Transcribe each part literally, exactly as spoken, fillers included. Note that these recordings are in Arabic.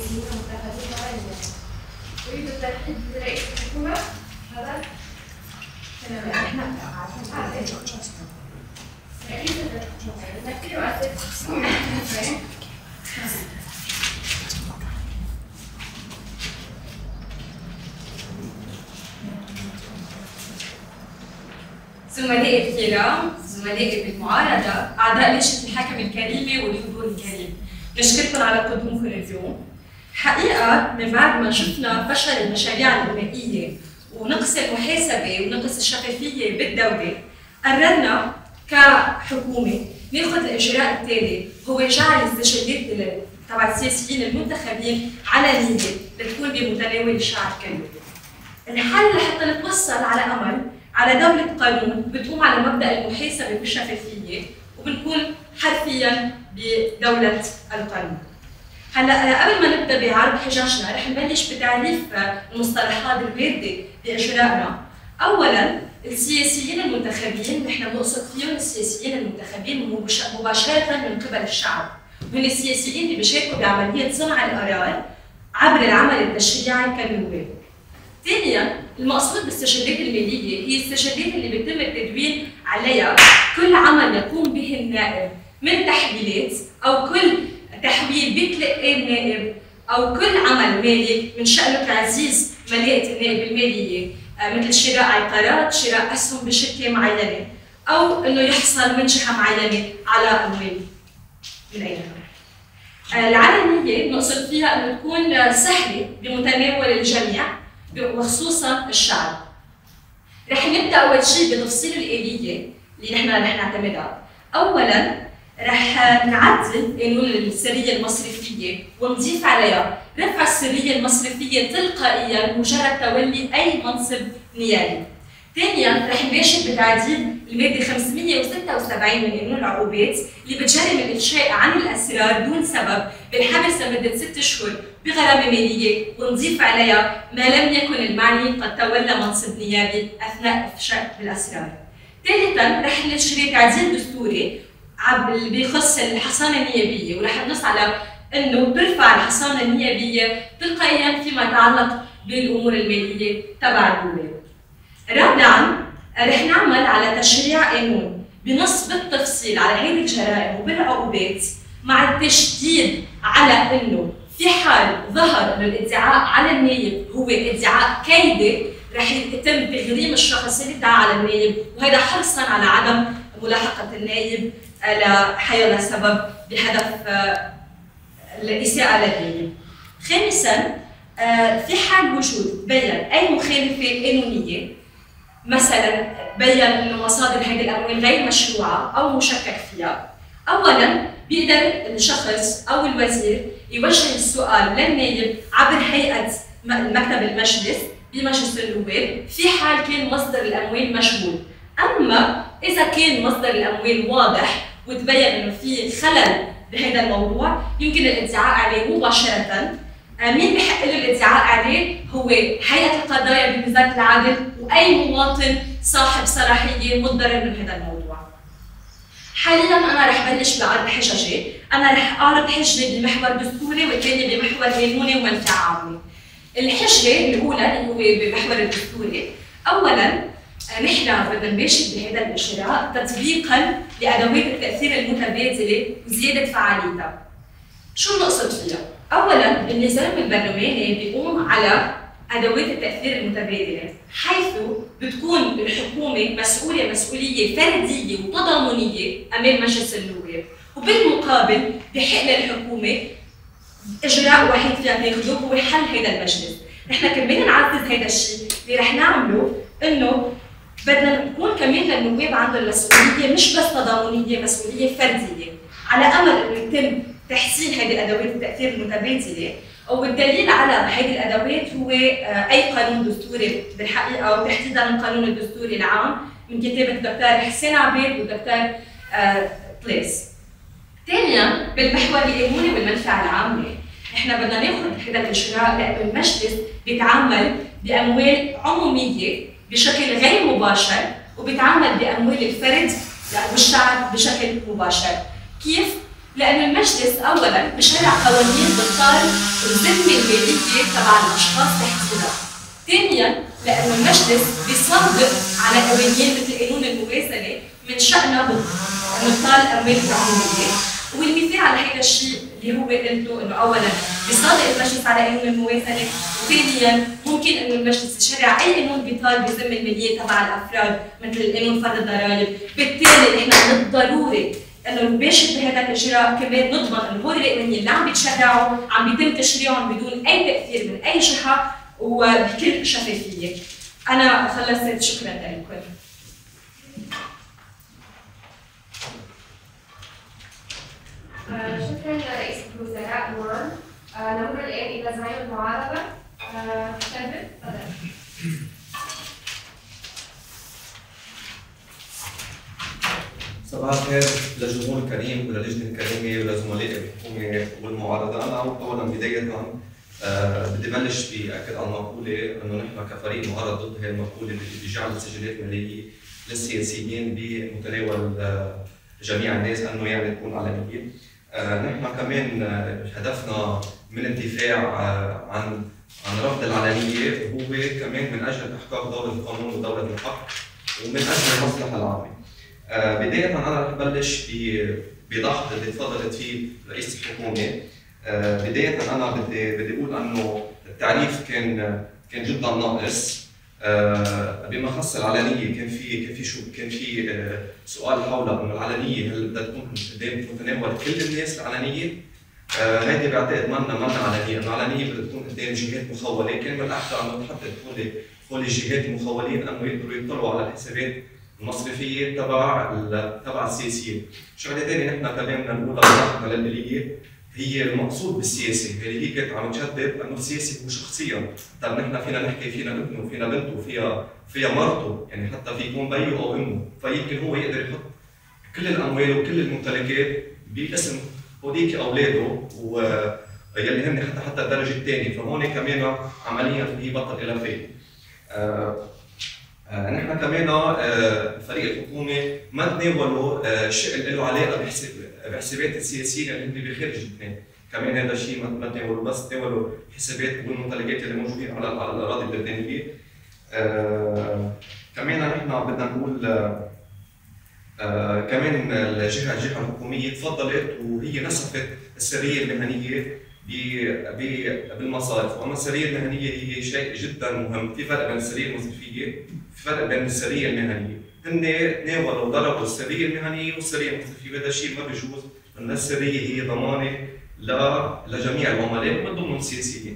المسؤولين المتخذين عليها. أريد الترحيب برئيس الحكومة. هذا رئيس الحكومة. زملائي الكرام، زملائي بالمعارضة، أعضاء لجنة الحكم الكريمة والحضور الكريم، نشكركم على قدومكم اليوم. حقيقة من بعد ما شفنا فشل المشاريع البنائية ونقص المحاسبة ونقص الشفافية بالدولة، قررنا كحكومة ناخذ الإجراء التالي، هو جعل السجلات تبع السياسيين المنتخبين علنية لتكون بمتناول الشعب كله. الحل لحتى نتوصل على أمل على دولة قانون بتقوم على مبدأ المحاسبة والشفافية وبنكون حرفياً بدولة القانون. هلا قبل ما نبدا بعرض حججنا رح نبلش بتعريف المصطلحات الواردة بإجراءنا. أولاً السياسيين المنتخبين نحن بنقصد فيهم السياسيين المنتخبين مباشرة من قبل الشعب، وهن السياسيين اللي بيشاركوا بعملية صنع القرار عبر العمل التشريعي كالنواب. ثانياً المقصود بالسجلات المالية هي السجلات اللي بيتم التدوين عليها كل عمل يقوم به النائب من تحويلات أو كل تحويل بيتلقاه النائب أو كل عمل مالي من شأنه تعزيز ملاءة النائب المالية مثل شراء عقارات، شراء أسهم بشركة معينة، أو إنه يحصل من جهة معينة على أموال من أي نوع. العلنية نقصد فيها إنه تكون سهلة بمتناول الجميع وخصوصا الشعب. رح نبدا اول شيء بتفصيل الآلية اللي نحن رح نعتمدها. اولا رح نعدل قانون السريه المصرفيه ونضيف عليها رفع السريه المصرفيه تلقائيا مجرد تولي اي منصب نيابي. ثانيا رح نباشر بتعديل الماده خمسمئة وستة وسبعين من قانون العقوبات اللي بتجرم الافشاء عن الاسرار دون سبب بالحبس لمده ست اشهر بغرامه ماليه، ونضيف عليها ما لم يكن المعني قد تولى منصب نيابي اثناء افشاء بالاسرار. ثالثا رح نشري تعديل دستوري اللي بيخص الحصانه النيابيه، ورح ننص على انه ترفع الحصانه النيابيه تلقائيا فيما يتعلق بالامور الماليه تبع الدوله. رابعا رح نعمل على تشريع قانون بنص بالتفصيل على هذه الجرائم وبالعقوبات، مع التشديد على انه في حال ظهر انه الادعاء على النائب هو ادعاء كيدي رح يتم تغريم الشخص اللي ادعى على النائب، وهذا حرصا على عدم ملاحقه النائب لحيلا سبب بهدف الاساءه للنائب. خامسا في حال وجود بين اي مخالفه قانونيه، مثلا بين انه مصادر هذه الاموال غير مشروعه او مشكك فيها، اولا بيقدر الشخص او الوزير يوجه السؤال للنائب عبر هيئه مكتب المجلس بمجلس النواب في حال كان مصدر الاموال مجهول. اما اذا كان مصدر الاموال واضح وتبين انه في خلل بهذا الموضوع يمكن الادعاء عليه مباشره. مين بحق له الادعاء عليه؟ هو هيئه القضايا بوزاره العدل واي مواطن صاحب صلاحيه متضرر من هذا الموضوع. حاليا انا رح بلش بعرض حججي، انا رح اعرض حجه بمحور دستوري والثانيه بمحور قانوني ومنفعه عامه. الحجه الاولى اللي هو بمحور الدستوري، اولا نحن بدنا نباشر بهذا الاجراء تطبيقا لادوات التاثير المتبادله وزياده فعاليتها. شو بنقصد فيها؟ اولا النظام البرلماني بيقوم على ادوات التاثير المتبادله، حيث بتكون الحكومه مسؤوله مسؤوليه فرديه وتضامنيه امام مجلس النواب، وبالمقابل بحق للحكومه اجراء وحيد فيها تاخذه هو حل هذا المجلس. نحن كمان نعزز هذا الشيء اللي رح نعمله، انه بدنا نكون كمان للنواب عندهم مسؤوليه مش بس تضامنيه، مسؤوليه فرديه، على امل انه يتم تحسين هذه ادوات التاثير المتبادله. والدليل على هذه الادوات هو اي قانون دستوري بالحقيقه، وتحديدا القانون الدستوري العام من كتابه الدكتور حسين عبيد والدكتور طليس. ثانيا بالمحور القانوني والمنفعه العامه، نحن بدنا ناخذ هذا الاجراء لانه المجلس بيتعامل باموال عموميه بشكل غير مباشر، وبيتعامل باموال الفرد والشعب بشكل مباشر. كيف؟ لأن المجلس أولاً بشرع قوانين بتطال الذمة المالية تبع الأشخاص تحديداً. ثانياً لأن المجلس بيصادق على قوانين مثل قانون الموازنة من شأنها بتطال الأموال العمومية، والمثال على هذا الشيء اللي هو قلته انه اولا بيصادق المجلس على قانون الموازنه، وثانيا ممكن انه المجلس يشرع اي قانون بيطال بالذمه الماليه تبع الافراد مثل قانون فرض الضرائب، بالتالي احنا من الضروري انه نباشر بهذا الاجراء كمان نضمن انه هول القوانين اللي عم بيتشرعوا عم بيتم تشريعهم بدون اي تاثير من اي جهه وبكل شفافيه. انا خلصت، شكرا لكم. شكرا لرئيس الوزراء نور. نمر الان الى زعيم المعارضه شادر، تفضل. صباح الخير للجمهور الكريم وللجنه الكريمه ولزملائي الحكومه والمعارضه. انا اولا بدايه أه بدي بلش باكد على المقوله انه نحن كفريق معارض ضد هي المقوله اللي بجعل السجلات الماليه للسياسيين بمتناول أه جميع الناس انه يعني تكون علنيه. أه نحن كمان هدفنا من الدفاع أه عن عن رفض العلنيه هو كمان من اجل احقاق دوله القانون ودوله الحق ومن اجل المصلحه العامه. أه بدايه انا رح بلش بضغط اللي تفضلت فيه رئيس الحكومه. أه بدايه انا بدي بدي اقول انه التعريف كان كان جدا ناقص. أه بما خص العلنيه كان في كان في شو كان في أه سؤال حول انه العلنيه هل بدها تكون قدام متناول كل الناس العلنيه؟ أه هيدي بعتقد منا منا علنيه، انه العلنيه بدها تكون قدام جهات مخوله، كان من الاحسن انه تحدد هول هول الجهات المخولين انه يقدروا يطلعوا على الحسابات المصرفيه تبع تبع السياسيين. شغله ثانيه نحن كمان بدنا نقولها بطريقتنا للبليه هي المقصود بالسياسي، اللي هي كانت عم تشدد انه السياسي هو شخصيا، طيب نحن فينا نحكي فينا ابنه وفينا بنته وفيها فيها مرته، يعني حتى في يكون بيه او امه، فيمكن هو يقدر يحط كل الاموال وكل الممتلكات باسم هوديك اولاده ويلي هن حتى حتى الدرجه الثانيه، فهون كمان عمليا هي بطل الى فين. آه آه نحن كمان آه فريق الحكومه ما تناولوا آه شيء له علاقه بحساب بحسابات السياسيين اللي هن بخارج لبنان، كمان هذا الشيء ما تناولوا، بس تناولوا حسابات والممتلكات اللي موجودين على على الاراضي اللبنانيه. آه كمان نحن بدنا نقول آه آه كمان الجهه الجهه الحكوميه تفضلت وهي نسفت السريه المهنيه بالمصارف، واما السريه المهنيه هي شيء جدا مهم، في فرق بين السريه المصرفيه، في فرق بين السريه المهنيه، هن تناولوا ضربوا السريه المهنيه والسريه المصرفيه، وهذا الشيء ما بيجوز، لان السريه هي ضمانه لجميع العملاء ومن ضمنهم السياسيين.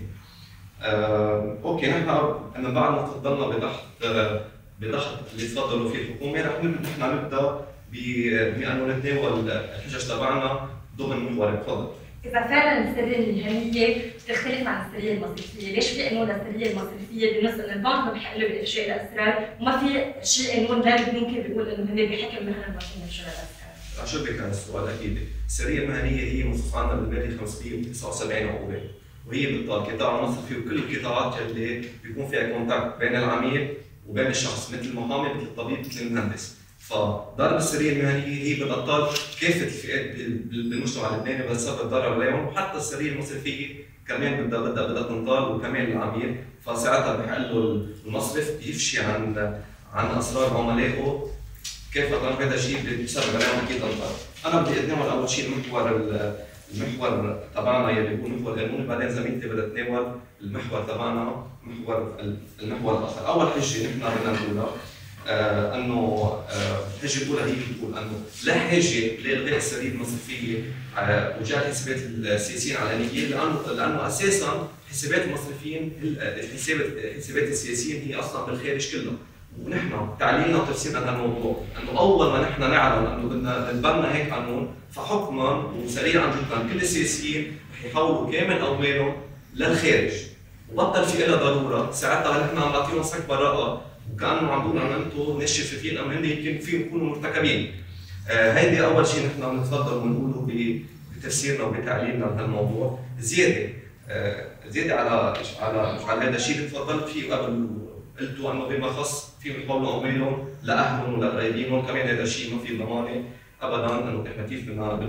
آه، اوكي نحن من بعد ما تفضلنا بضغط آه، بضغط اللي تفضلوا فيه الحكومه، رح نحن نبدا بانه نتناول الحجج تبعنا ضمن محور. تفضل. إذا فعلا السرية المهنية بتختلف عن السرية المصرفية، ليش في قانون للسرية المصرفية بنص إن البنك ما بحق له بإفشاء الأسرار، وما في شيء قانون لا ممكن بيقول إنه هن بحكم مهنة المصرفية بإفشاء الأسرار؟ رح شبك على السؤال أكيد، السرية المهنية هي منصوص عنها بالمادة خمسمية وتسعة وسبعين عقوبة، وهي بالقطاع المصرفي وكل القطاعات اللي بيكون فيها كونتاكت بين العميل وبين الشخص، مثل المحامي مثل الطبيب مثل المهندس. فضرب السريه المهنيه هي بتطال كافه الفئات بالمجتمع اللبناني، بدها تسبب ضرر عليهم، وحتى السريه المصرفيه كمان بدها بدها بدها تنطال وكمان العميل، فساعتها بحق له المصرف يفشي عن عن اسرار عملائه كافه. هذا الشيء بسبب عليهم اكيد انطال. انا بدي اتناول اول شيء المحور المحور تبعنا يلي هو محور القانون، بعدين زميلتي بدها تناول المحور تبعنا محور المحور الاخر. اول حجه نحن بدنا نقولها آه انه آه الحجه الاولى هي بتقول انه لا حاجه لالغاء السريه المصرفيه آه وجعل حسابات السياسيين علنيه، لانه لانه اساسا حسابات المصرفيين حسابات حسابات السياسيين هي اصلا بالخارج كله، ونحن تعليلنا وتفسيرنا لهذا الموضوع انه اول ما نحن نعلن انه بدنا نتبنى هيك قانون، فحكما وسريعا جدا كل السياسيين رح يحولوا كامل اموالهم للخارج، وبطل في لها ضروره، ساعتها نحن عم نعطيهم صك براءه وكانوا عم بيقولوا انه انتم ناس شفافين ام هن يمكن فيهم يكونوا مرتكبين. آه هيدي اول شيء نحن بنتفضل ونقوله بتفسيرنا وبتعليلنا لهالموضوع. زياده آه زياده على على على هذا الشيء اللي تفضلت فيه قبل قلتوا انه بما خص فيهم يحولوا اموالهم لاهلهم ولقرايبينهم، كمان هذا الشيء ما في ضمانه ابدا انه احنا كيف بدنا بدنا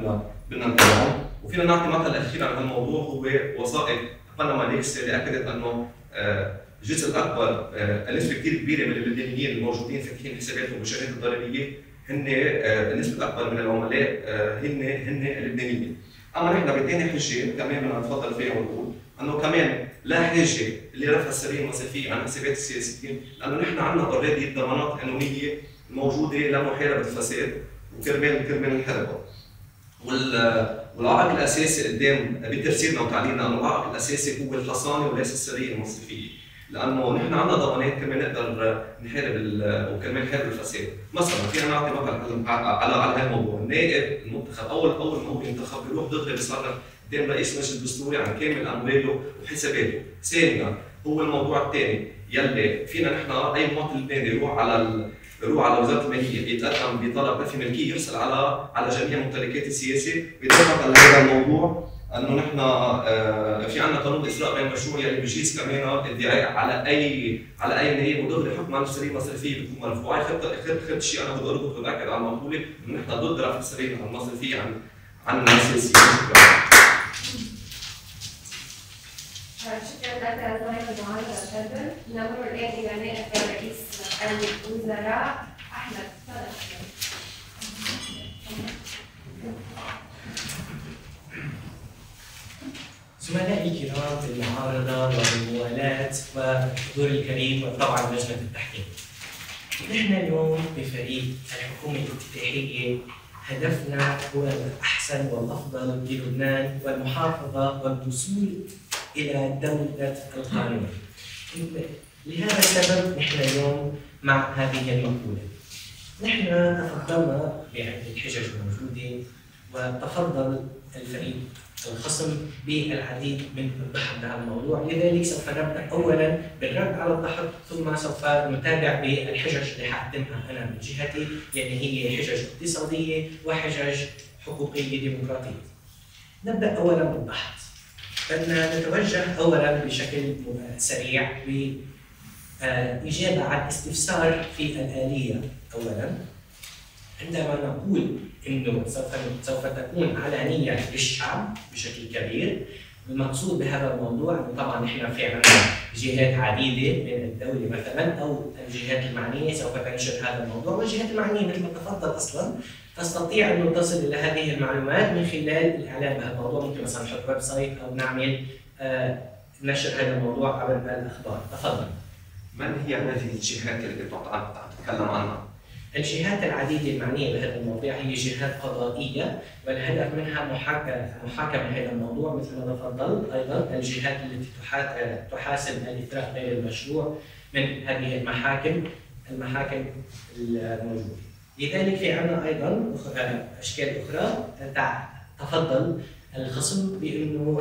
بدنا نتابعهم. وفينا نعطي مثل اخير عن هالموضوع هو وثائق بنما ليكس اللي اكدت انه الجزء الاكبر النسبه كثير كبيره من اللبنانيين الموجودين فاتحين حساباتهم بالشهادات الضريبيه هن النسبه الاكبر من العملاء هن هن اللبنانيين. اما نحن بثاني حجه كمان بدنا نتفضل فيها ونقول انه كمان لا حاجه لرفع السريه المصرفيه عن حسابات السياسيين، لانه نحن عندنا اوريدي الضمانات القانونيه الموجوده لمحاربه الفساد وكرمال كرمال الحربه. والعائق الاساسي قدام بترسيلنا وتعليمنا انه العائق الاساسي هو الحصانه وليس السريه المصرفيه، لانه نحن عندنا ضمانات كمان نقدر نحارب وكرمال نحارب الفساد. مثلا فينا نعطي مثل على على هذا الموضوع، النائب المنتخب اول اول ما هو ينتخب بيروح دغري بيصرف قدام رئيس مجلس الدستوري عن كامل امواله وحساباته. ثانيا هو الموضوع الثاني يلي فينا نحن اي مواطن لبناني يروح على ال... يروح على وزاره الماليه يتقدم بطلب رفع ملكيه يحصل على على جميع ممتلكات السياسه، بيتفق على هذا الموضوع انه نحن آه في عندنا قانون اسراء بين مشروع يلي بيجيز كمان الادعاء على اي على اي نائب ودغري حكم عن السريه المصرفيه بتكون مرفوعه. خد خد شيء انا بدي اربط واتاكد على المقوله انه نحن ضد رفع السريه المصرفيه عن عن السياسيين. شكرا لك زميل المعارضة شادر. نمر الآن إلى نائب رئيس الوزراء أحمد. تفضل. زملائي الكرام في المعارضة والموالاة والحضور الكريم وطبعا لجنة التحكيم. نحن اليوم بفريق الحكومة الافتتاحية هدفنا هو الأحسن والأفضل للبنان والمحافظة والوصول إلى دولة القانون. لهذا السبب نحن اليوم مع هذه المقولة. نحن تفضلنا بعدة الحجج الموجودة وتفضل الفريق الخصم بالعديد من الضحك بهذا الموضوع، لذلك سوف نبدأ أولاً بالرد على الضحك ثم سوف نتابع بالحجج اللي حقدمها أنا من جهتي، يعني هي حجج اقتصادية وحجج حقوقية ديمقراطية. نبدأ أولاً بالضحك. بدنا نتوجه أولاً بشكل سريع بإجابة عن استفسار في الآلية. أولاً عندما نقول انه سوف سوف تكون علانيه للشعب بشكل كبير، المقصود بهذا الموضوع انه طبعا نحن في عندنا جهات عديده من الدوله مثلا او الجهات المعنيه سوف تنشر هذا الموضوع، والجهات المعنيه مثل ما تفضل اصلا تستطيع انه تصل الى هذه المعلومات من خلال الاعلام بهذا الموضوع، ممكن مثلا نحط ويب سايت او نعمل آه نشر هذا الموضوع عبر الاخبار. تفضل. من هي هذه الجهات اللي كنت عم تتكلم عنها؟ الجهات العديدة المعنية بهذا الموضوع هي جهات قضائية، والهدف منها محاكمة هذا الموضوع مثل ما تفضل. أيضا الجهات التي تحاسب الإثراء غير المشروع من هذه المحاكم المحاكم الموجودة. لذلك في عندنا أيضا أشكال أخرى. تفضل الخصم بأنه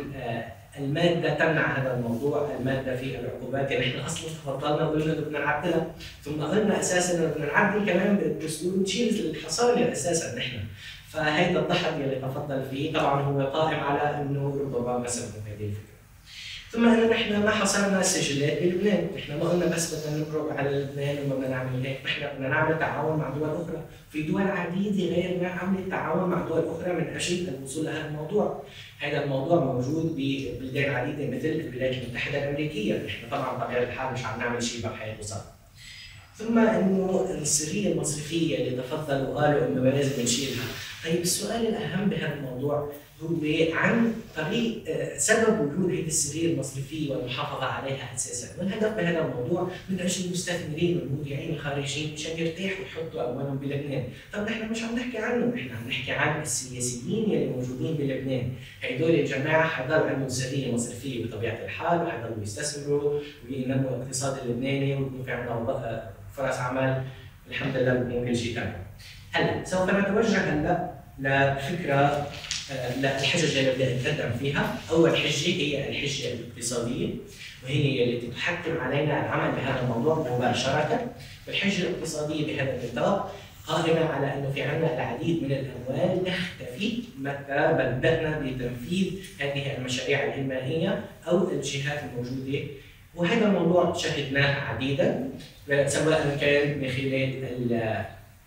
المادة تمنع هذا الموضوع، المادة في العقوبات، يعني احنا اصلا تفضلنا وقلنا بدنا نعدلها، ثم قلنا اساسا بدنا نعدل كمان بالدستور نشيل الحصانه اساسا نحن. فهيدا الضحك اللي تفضل فيه طبعا هو قائم على انه ربما مثلا هذه الفكره. ثم ان نحن ما حصرنا السجلات بلبنان، نحن ما قلنا بس بدنا نمرق على لبنان وما بدنا نعمل هيك، نحن بدنا نعمل تعاون مع دول اخرى، في دول عديده غيرنا عملت تعاون مع دول اخرى من اجل الوصول لهذا الموضوع. هذا الموضوع موجود ببلدان عديده مثل الولايات المتحده الامريكيه، نحن طبعا بطبيعه الحال مش عم نعمل شيء بحياة وصل. ثم انه السريه المصرفيه اللي تفضلوا وقالوا انه لازم نشيلها، طيب السؤال الاهم بهذا الموضوع هو عن طريق سبب وجود هذه السريه المصرفيه والمحافظه عليها اساسا، والهدف بهذا الموضوع من اجل المستثمرين والمودعين الخارجيين مشان يرتاحوا ويحطوا اموالهم بلبنان، طب نحن مش عم نحكي عنه، نحن عم نحكي عن السياسيين اللي موجودين بلبنان، هدول الجماعه حيضل عندهم سريه مصرفيه بطبيعه الحال وحيضلوا يستثمروا وينموا الاقتصاد اللبناني ويكون في عندنا فرص عمل الحمد لله ممكن شيء ثاني. هلا سوف نتوجه هلا لفكره للحجج اللي بدي اتقدم فيها. اول حجه هي الحجه الاقتصاديه وهي التي تحتم علينا العمل بهذا الموضوع مباشره. والحجه الاقتصاديه بهذا النطاق قائمه على انه في عندنا العديد من الاموال تختفي متى بدانا بتنفيذ هذه المشاريع الانمائيه او الجهات الموجوده، وهذا الموضوع شهدناه عديدا سواء كان من خلال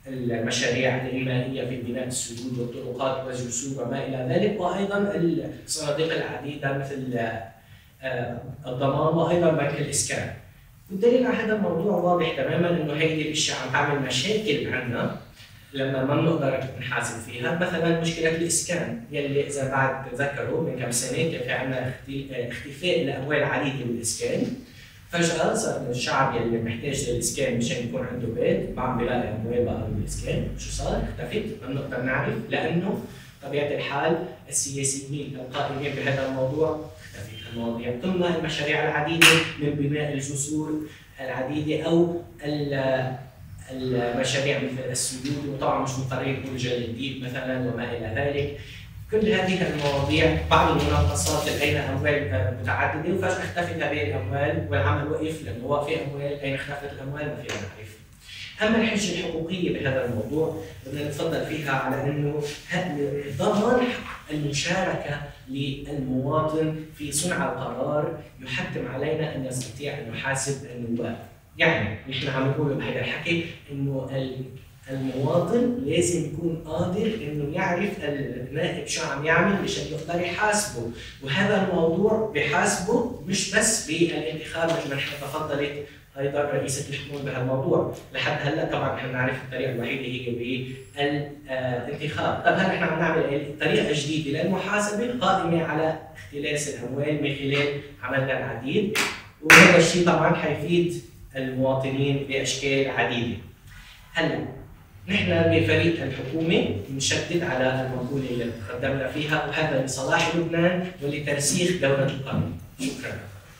المشاريع الإنمائية في بناء السدود والطرقات والجسور وما إلى ذلك، وأيضا الصناديق العديدة مثل الضمان وأيضا بنك الإسكان. والدليل على هذا الموضوع واضح تماما انه هيدي الاشياء عم تعمل مشاكل عنا لما ما بنقدر نحاسب فيها. مثلا مشكله الاسكان يلي اذا بعد تذكروا من كم سنه كان في عندنا اختفاء الاموال عديده بالاسكان، فجاه صار الشعب يلي محتاج للاسكان مشان يكون عنده بيت ما عم بيلاقي اموال بقى بالاسكان. شو صار؟ اختفت، ما بنقدر نعرف لانه طبيعه الحال السياسيين القائمين بهذا الموضوع اختفت المواضيع، ثم المشاريع العديده من بناء الجسور العديده او المشاريع مثل السدود، وطبعا مش مضطرين نقول جل الديب مثلا وما الى ذلك. كل هذه المواضيع بعض المناقصات لقينا اموال متعدده وفجاه اختفت هذه الاموال والعمل وقف لانه هو في اموال، اين اختفت الاموال ما فينا نعرف. اما الحجه الحقوقيه بهذا الموضوع بدنا نتفضل فيها على انه ضمان المشاركه للمواطن في صنع القرار يحتم علينا ان نستطيع ان نحاسب النواب. يعني نحن عم نقول بهذا الحكي انه المواطن لازم يكون قادر انه يعرف النائب شو عم يعمل مشان يقدر يحاسبه، وهذا الموضوع بحاسبه مش بس بالانتخاب مثل ما نحن تفضلت ايضا رئيسه الحكومه بهالموضوع. لحد هلا طبعا نحن نعرف الطريقه الوحيده هي بالانتخاب. طب هلا نحن عم نعمل طريقه جديده للمحاسبه قائمه على اختلاس الاموال من خلال عملنا العديد، وهذا الشيء طبعا حيفيد المواطنين باشكال عديده. هلا نحن بفريق الحكومه بنشدد على المقوله اللي تقدمنا فيها، وهذا لصلاح لبنان ولترسيخ دوله القانون. شكرا.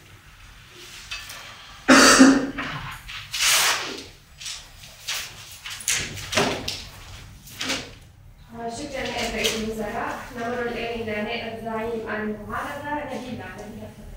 شكرا نائب رئيس الوزراء. نمر الان الى نائب زعيم المعارضه نبيل عبد.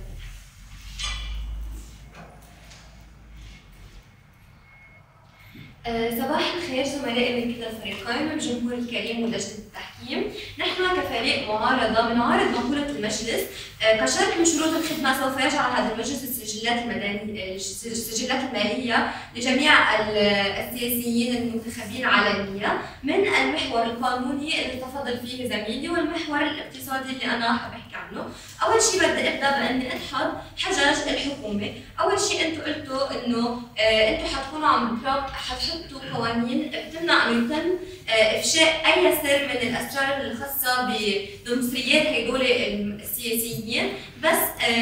صباح الخير زملائي من كلا الفريقين والجمهور الكريم ولجنة التحكيم. نحن كفريق معارضة بنعارض مقولة المجلس كشرط من شروط الخدمة سوف يجعل هذا المجلس السجلات المدنية السجلات المالية لجميع السياسيين المنتخبين علنية من المحور القانوني اللي تفضل فيه زميلي والمحور الاقتصادي اللي أنا حبحكي عنه. أول شيء بدي أبدأ بإني أدحض حجج الحكومة. أول شيء أنتم قلتوا إنه أنتم حتكونوا عم حتحطوا قوانين بتمنع إنه يتم إفشاء أي سر من الأسرار الخاصة بمصريات هدول السياسيين، بس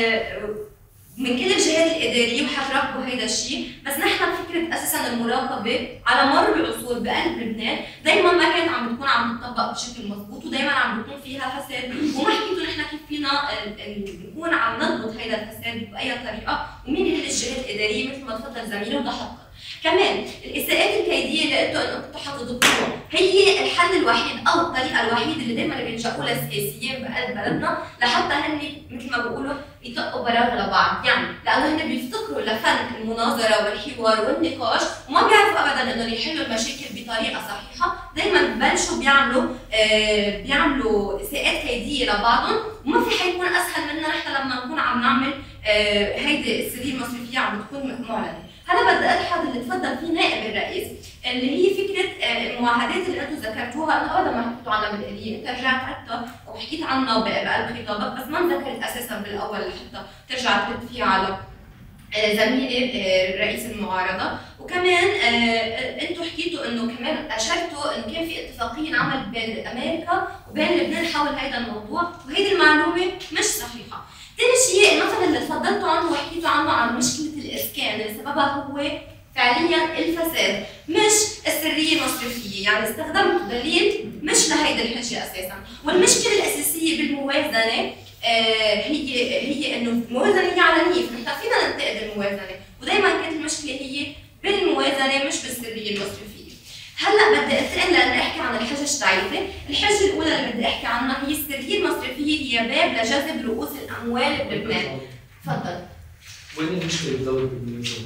من كل الجهات الإدارية وحتراقبوا هيدا الشيء. بس نحن فكرة أساساً المراقبة على مر العصور بقلب لبنان دايماً ما كانت عم بتكون عم تطبق بشكل مضبوط، ودايماً عم بيكون فيها فساد، وما حكيتوا نحن كيف فينا نكون عم نضبط هيدا الفساد بأي طريقة، ومين هي الجهات الإدارية مثل ما تفضل زميلي وضحكها. كمان الإساءات الكيدية اللي قلتوا إنه أنتم حتضبطوها هي الحل الوحيد أو الطريقة الوحيدة اللي دايماً بيلجأوا لها السياسيين بقلب بلدنا لحتى هن مثل ما بيقولوا يطقوا براغ لبعض، يعني لأنه هن بيفتكروا لفن المناظرة والحوار والنقاش وما بيعرفوا أبداً إنه يحلوا المشاكل بطريقة صحيحة. دايماً ببلشوا بيعملوا آه بيعملوا إساءات كيدية لبعضهم، وما في حيكون أسهل منا نحن لما نكون عم نعمل آه هيدي السرية المصرفية عم بتكون معلنة. هلا بدي أدحض اللي تفضل فيه نائب الرئيس اللي هي فكرة المعاهدات اللي أنتم ذكرتوها. أنتم أبدا ما حكيتوا عنها بالآلية، أنت رجعت عدتها وحكيت عنها بقلب خطابك بس ما انذكرت أساسا بالأول لحتى ترجع ترد فيها على زميلي رئيس المعارضة. وكمان أنتم حكيتوا إنه كمان أشرتوا إنه كان في اتفاقية انعملت بين أمريكا وبين لبنان حول هذا الموضوع، وهيدي المعلومة مش صحيحة. ثاني شيء المثل اللي تفضلتوا عنه وحكيتوا عنه عن مشكلة الإسكان اللي سببها هو فعليا الفساد مش السرية المصرفية، يعني استخدمتوا دليل مش لهيدي الحجة أساسا. والمشكلة الأساسية بالموازنة آه هي هي إنه الموازنة هي علنية، فنحن فينا ننتقد الموازنة، ودائما كانت المشكلة هي بالموازنة مش بالسرية المصرفية. هلا بدي انتقل لاني احكي عن الحجج تاعيتي. الحجه الاولى اللي بدي احكي عنها هي السريه المصرفيه هي باب لجذب رؤوس الاموال بلبنان. تفضل. وين المشكله بدوله بالموازنه؟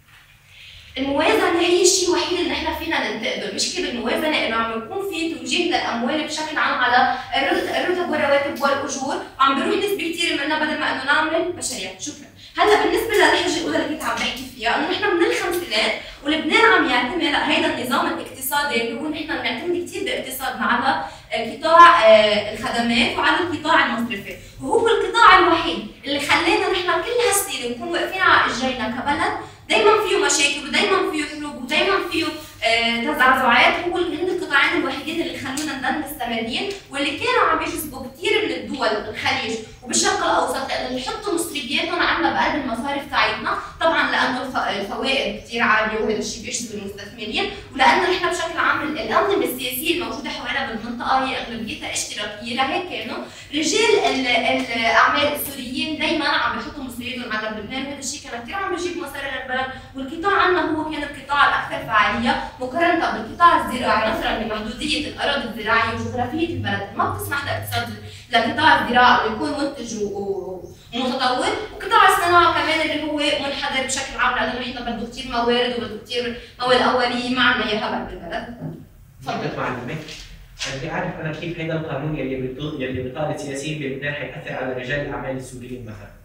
الموازنه هي الشيء الوحيد اللي نحن فينا ننتقده، المشكله بالموازنه انه عم يكون في توجيه للاموال بشكل عام على الرتب والرواتب والاجور، وعم بيروح نسبه كثير منها بدل ما انه نعمل مشاريع. شكرا. هلا بالنسبه للحجه الاولى اللي كنت عم بحكي فيها انه نحن من الخمسينات ولبنان عم يعتمد هيدا النظام الاقتصادي الاقتصادي اللي هو نحن بنعتمد كثير باقتصادنا على قطاع الخدمات وعلى القطاع المصرفي، وهو القطاع الوحيد اللي خلانا نحن كل هالسنين نكون واقفين على اجرينا كبلد، دائما فيه مشاكل ودائما فيه حروب ودائما فيه تزعزعات. هو هن القطاعين الوحيدين اللي خلونا نضل مستمرين، واللي كانوا عم يجذبوا كثير من الدول الخليج وبالشرق الاوسط لانه يحطوا مصرياتهم عندنا بقلب المصارف تاعتنا، طبعا لانه الفوائد كثير عاليه وهذا الشيء بيجذب المستثمرين، ولانه نحن بشكل عام الانظمه السياسيه الموجوده حوالينا بالمنطقه هي اغلبيتها اشتراكيه، لهيك كانوا رجال الاعمال السوريين دائما عم يحطوا مصرياتهم عندنا بلبنان، وهذا الشيء كان كثير عم بيجيب مصاري للبلد، والقطاع عندنا هو كان القطاع الاكثر فعاليه مقارنه بالقطاع الزراعي، نظرا لمحدوديه الاراضي الزراعيه وجغرافيه البلد ما بتسمح لاقتصاد لقطاع الزراعه انه يكون منتج ومتطور، وقطاع الصناعه كمان اللي هو منحدر بشكل عام لانه نحن بده كثير موارد وبده كثير مواد اوليه ما عندنا اياها بالبلد. تفضل معلمة. بدي اعرف انا كيف هذا القانون يلي يلي بيطالب السياسيين بلبنان حيأثر على رجال الاعمال السوريين مثلا؟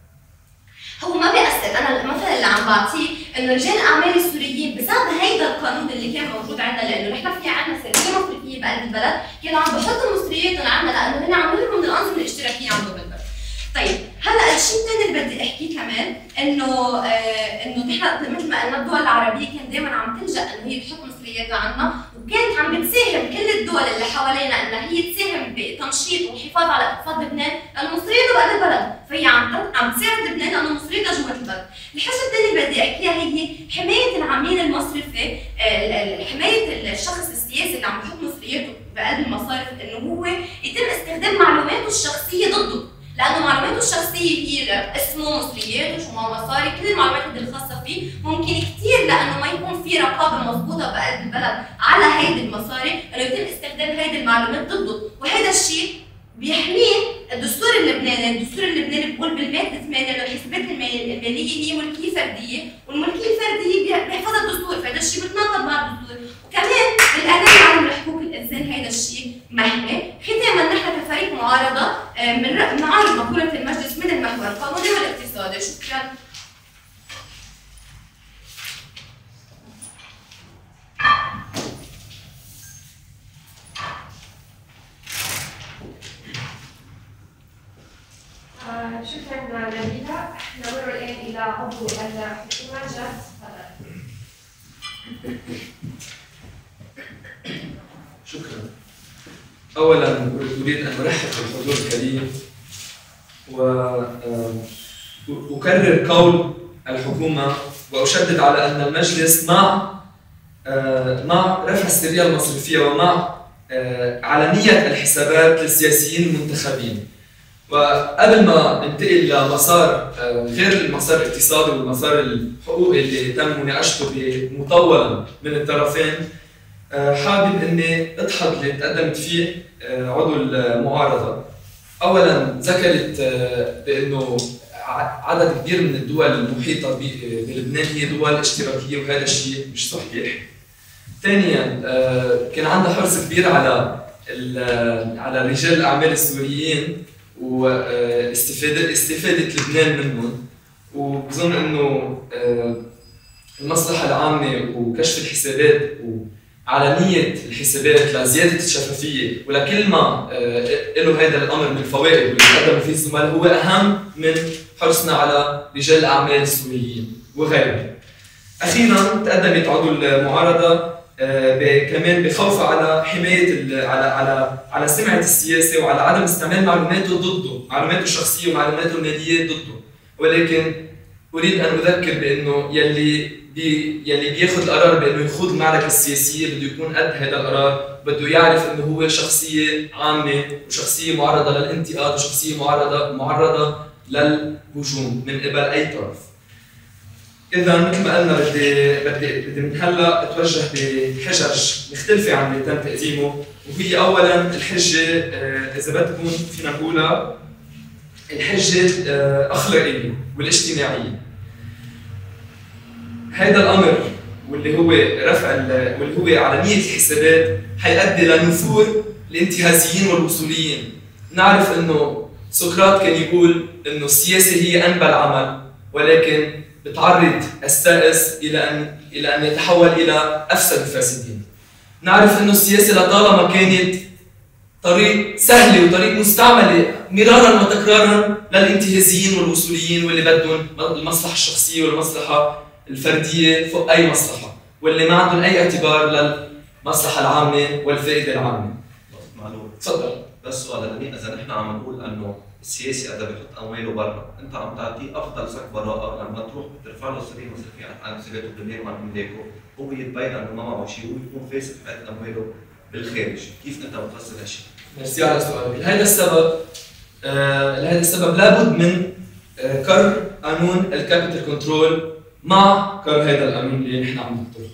هو ما بيأثر، انا المثل اللي عم بعطيه انه رجال الاعمال السوريين بسبب هيدا القانون اللي كان موجود عندنا، لانه نحن في عندنا سريه مصرفيه بقلب البلد، كانوا عم بحطوا مصرياتهم عندنا لانه هن عم يهربوا من الانظمه الاشتراكيه عندهم بالبلد. طيب هلا الشيء الثاني اللي بدي احكيه كمان انه آه انه نحن مثل ما قلنا الدول العربيه كان دائما عم تلجا انه هي تحط مصرياتها عندنا، وكانت عم بتساهم كل الدول اللي حوالينا انها هي تساهم بتنشيط والحفاظ على اقتصاد لبنان، لانه مصرياتها بقلب البلد، فهي عم عم تساعد لبنان لانه مصرياتها جوا البلد. الحاجه الثانيه اللي بدي احكيها هي حمايه العميل المصرفي، آه حمايه الشخص السياسي اللي عم يحط مصرياته بقلب المصارف، انه هو يتم استخدام معلوماته الشخصيه ضده، لانه معلوماته الشخصيه هي اسمه، مصرياته، شو معه مصاري، كل المعلومات اللي الخاصه فيه ممكن كثير لانه ما يكون في رقابه مضبوطه بقلب البلد على هيدي المصاري انه يتم استخدام هيدي المعلومات ضده، وهذا الشيء بيحميه الدستور اللبناني، الدستور اللبناني بيقول بالماده ثمانية انه الحسابات الماليه هي ملكيه فرديه، والملكيه الفرديه بيحفظها الدستور، فهذا الشيء بيتناقض مع الدستور، وكمان الاعلان العالمي لحقوق الانسان هذا الشيء محمي. ختاما نحن كفريق معارضه من نعارض مقوله المجلس من المحور القانوني والاقتصادي. شكرا. شكرا نبيلة. نمر الآن إلى عضو الحكومة جاد. شكرا. أولا أريد أن أرحب بالحضور الكريم وأكرر قول الحكومة وأشدد على أن المجلس مع مع رفع السرية المصرفية ومع علنية الحسابات للسياسيين المنتخبين. وقبل ما ننتقل لمسار غير المسار الاقتصادي والمسار الحقوقي اللي تم مناقشته مطولا من الطرفين، حابب اني اضحك اللي تقدمت فيه عضو المعارضه. اولا ذكرت بانه عدد كبير من الدول المحيطه بلبنان هي دول اشتراكيه، وهذا الشيء مش صحيح. ثانيا كان عندها حرص كبير على على رجال الاعمال السوريين واستفاده استفاده لبنان منهم، وبظن انه المصلحه العامه وكشف الحسابات وعلنيه الحسابات لزياده الشفافيه ولكل ما له هذا الامر من الفوائد واللي قدموا فيه الزملاء هو اهم من حرصنا على رجال الاعمال السوريين وغيرهم. اخيرا تقدمت عضو المعارضه كمان بخوفها على حمايه على على على سمعه السياسه وعلى عدم استعمال معلوماته ضده، معلوماته الشخصيه ومعلوماته الماليه ضده، ولكن اريد ان اذكر بانه يلي بي يلي بياخذ القرار بانه يخوض المعركه السياسيه بده يكون قد هذا القرار، بده يعرف انه هو شخصيه عامه وشخصيه معرضه للانتقاد وشخصيه معرضه معرضه للهجوم من قبل اي طرف. إذا مثل ما قلنا بدي بدي بدي من هلا اتوجه بحجج مختلفة عن اللي تم تقديمه، وهي أولاً الحجة إذا بدكم فينا نقولها الحجة الأخلاقية والاجتماعية. هذا الأمر واللي هو رفع واللي هو علنية الحسابات حيؤدي لنفور الانتهازيين والوصوليين. نعرف إنه سقراط كان يقول إنه السياسة هي أنبى العمل، ولكن بتعرض السائس الى ان الى ان يتحول الى افسد الفاسدين. نعرف انه السياسه لطالما كانت طريق سهله وطريق مستعمله مرارا وتكرارا للانتهازيين والوصوليين واللي بدهم المصلحه الشخصيه والمصلحه الفرديه فوق اي مصلحه، واللي ما عندهم اي اعتبار للمصلحه العامه والفائده العامه. معلوم. تفضل. بس سؤال لأني إذا نحن عم نقول إنه السياسي إذا بيحط أمواله برا، أنت عم تعطيه أفضل سك براءة لما تروح بترفع له سرية مصرفية عن سيرته بالليل وعن أملاكه، هو يتبين إنه ما معه شيء ويكون فاسد في حياة أمواله بالخارج، كيف أنت بتفسر هالشيء؟ ميرسي على سؤالك، لهذا السبب آه لهذا السبب لابد من آه كر قانون الكابيتال كنترول مع كر هذا القانون اللي نحن عم نطرحه.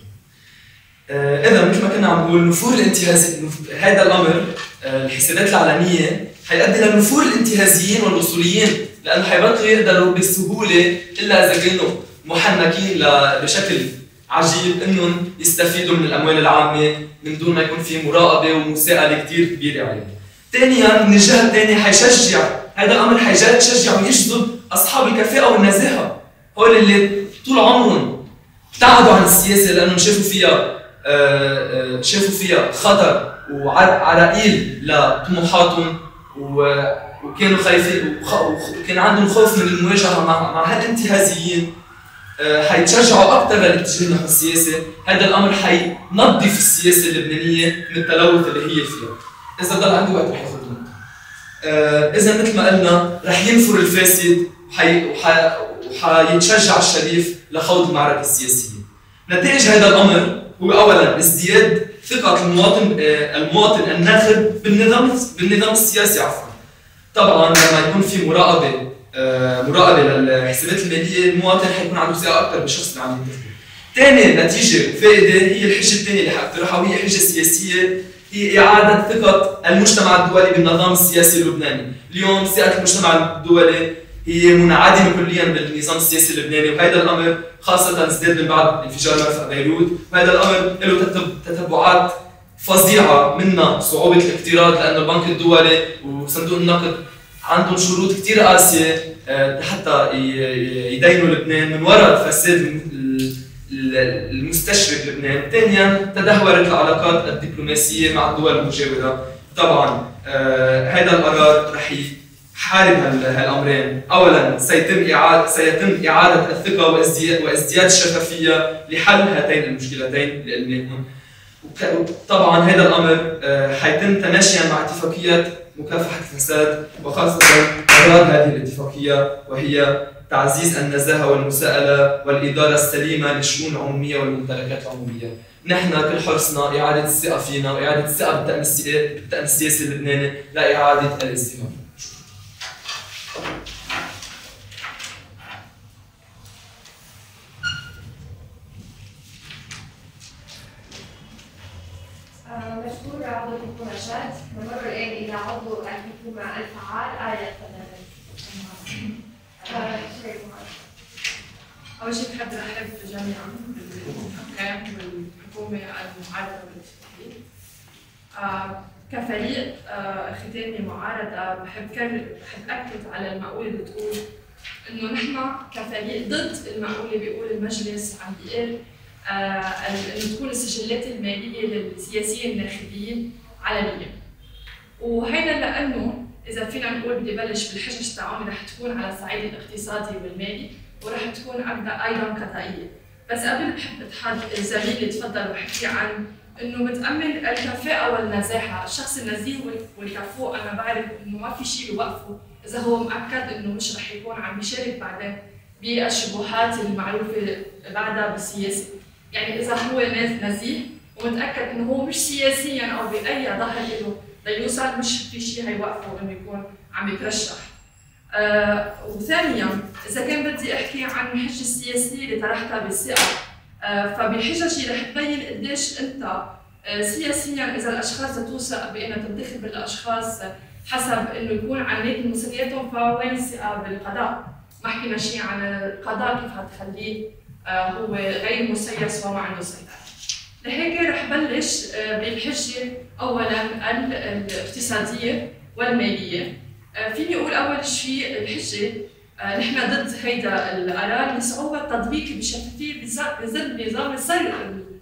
آه إذا مثل ما كنا عم نقول نفور الانتهاز هذا الأمر آه الحسابات العلنية حيؤدي لنفور الانتهازيين والوصوليين، لأنه حيبطلوا يقدروا بسهولة إلا إذا كانوا محنكين بشكل عجيب إنهم يستفيدوا من الأموال العامة من دون ما يكون في مراقبة ومساءلة كثير كبيرة عليهم. ثانياً من الجهة الثانية حيشجع هذا الأمر حيشجع ويجذب أصحاب الكفاءة والنزاهة، هول اللي طول عمرهم ابتعدوا عن السياسة لأنهم شافوا فيها آه شافوا فيها خطر وعرقيل لطموحاتهم وكانوا خايفين وكان عندهم خوف من المواجهة مع مع هالانتهازيين. حيتشجعوا اكثر للاتجاه نحو السياسه، هذا الامر حينظف السياسه اللبنانيه من التلوث اللي هي فيها. اذا ضل عندي وقت رح ياخذ منه. اذا مثل ما قلنا رح ينفر الفاسد وحي... وح... وحيتشجع الشريف لخوض المعركه السياسيه. نتائج هذا الامر هو اولا ازدياد ثقه المواطن المواطن الناخب بالنظام بالنظام السياسي عفوا. طبعا لما يكون في مراقبه مراقبه للحسابات الماليه المواطن حيكون عنده ثقه اكثر بالشخص اللي عم ينتخبه. ثاني نتيجه وفائده هي الحجه الثانيه اللي حاقترحها وهي حجه سياسيه، هي اعاده ثقه المجتمع الدولي بالنظام السياسي اللبناني. اليوم ثقه المجتمع الدولي هي منعدمه كليا بالنظام السياسي اللبناني، وهذا الامر خاصه ازداد من بعد انفجار مرفأ بيروت، وهذا الامر له تتبعات فظيعه منها صعوبه الاقتراض لانه البنك الدولي وصندوق النقد عندهم شروط كثير قاسيه حتى يدينوا لبنان من وراء فساد المستشرق لبنان. ثانيا تدهورت العلاقات الدبلوماسيه مع الدول المجاوره. طبعا هذا القرار رح يحارب هالامرين. اولا سيتم اعاده سيتم اعاده الثقه وازدياد وازدياد الشفافيه لحل هاتين المشكلتين اللي قلناهم. وطبعا هذا الامر حيتم تماشيا مع اتفاقيات مكافحة الفساد، وخاصة أغراض هذه الاتفاقية وهي تعزيز النزاهة والمساءلة والإدارة السليمة للشؤون العمومية والممتلكات العمومية. نحن كل حرصنا إعادة الثقة فينا وإعادة الثقة بالتأمين السياسي اللبناني لإعادة الازدهار. مشكور عضو الحكومة شاد. نمر الآن إلى عضو الحكومة الفعال آية فنان. أول شيء بحب أرحب جميعا بالحكام والحكومة المعارضة بالاتفاقية. آه كفريق آه ختامي معارضة بحب بحب أكد على المقولة اللي بتقول إنه نحن كفريق ضد المقولة بيقول المجلس عم بيقول آه انه تكون السجلات الماليه للسياسيين الناخبين علنيه. وهيدا لانه اذا فينا نقول بدي بلش بالحجج تاعوني رح تكون على الصعيد الاقتصادي والمالي ورح تكون ايضا قضائيه. بس قبل بحب اتحد الزميل اللي تفضل وحكي عن انه متامن الكفاءه والنزاهه، الشخص النزيه والكفؤ انا بعرف انه ما في شيء بيوقفه اذا هو مأكد انه مش رح يكون عم يشارك بعدين بالشبهات المعروفه بعدها بالسياسه. يعني إذا هو نزيه ومتأكد إنه هو مش سياسياً أو بأي ظهر له ليوصل مش في شيء هيوقفه إنه يكون عم يترشح. آه وثانياً إذا كان بدي أحكي عن الحجة السياسية اللي طرحتها بالثقة، آه فبحججي رح تبين قديش أنت آه سياسياً إذا الأشخاص توثق بأنها تنتخب الأشخاص حسب إنه يكون عملية مسؤولياتهم، فوين الثقة بالقضاء؟ ما حكينا شيء عن القضاء كيف حتخليه آه هو غير مسيس وما عنده سيطرة. لهيك رح بلش آه بالحجة أولاً الاقتصادية والمالية. آه فيني أقول أول شيء الحجة آه نحن ضد هيدا القرار لصعوبة تطبيقه بشفافية بظل نظام السر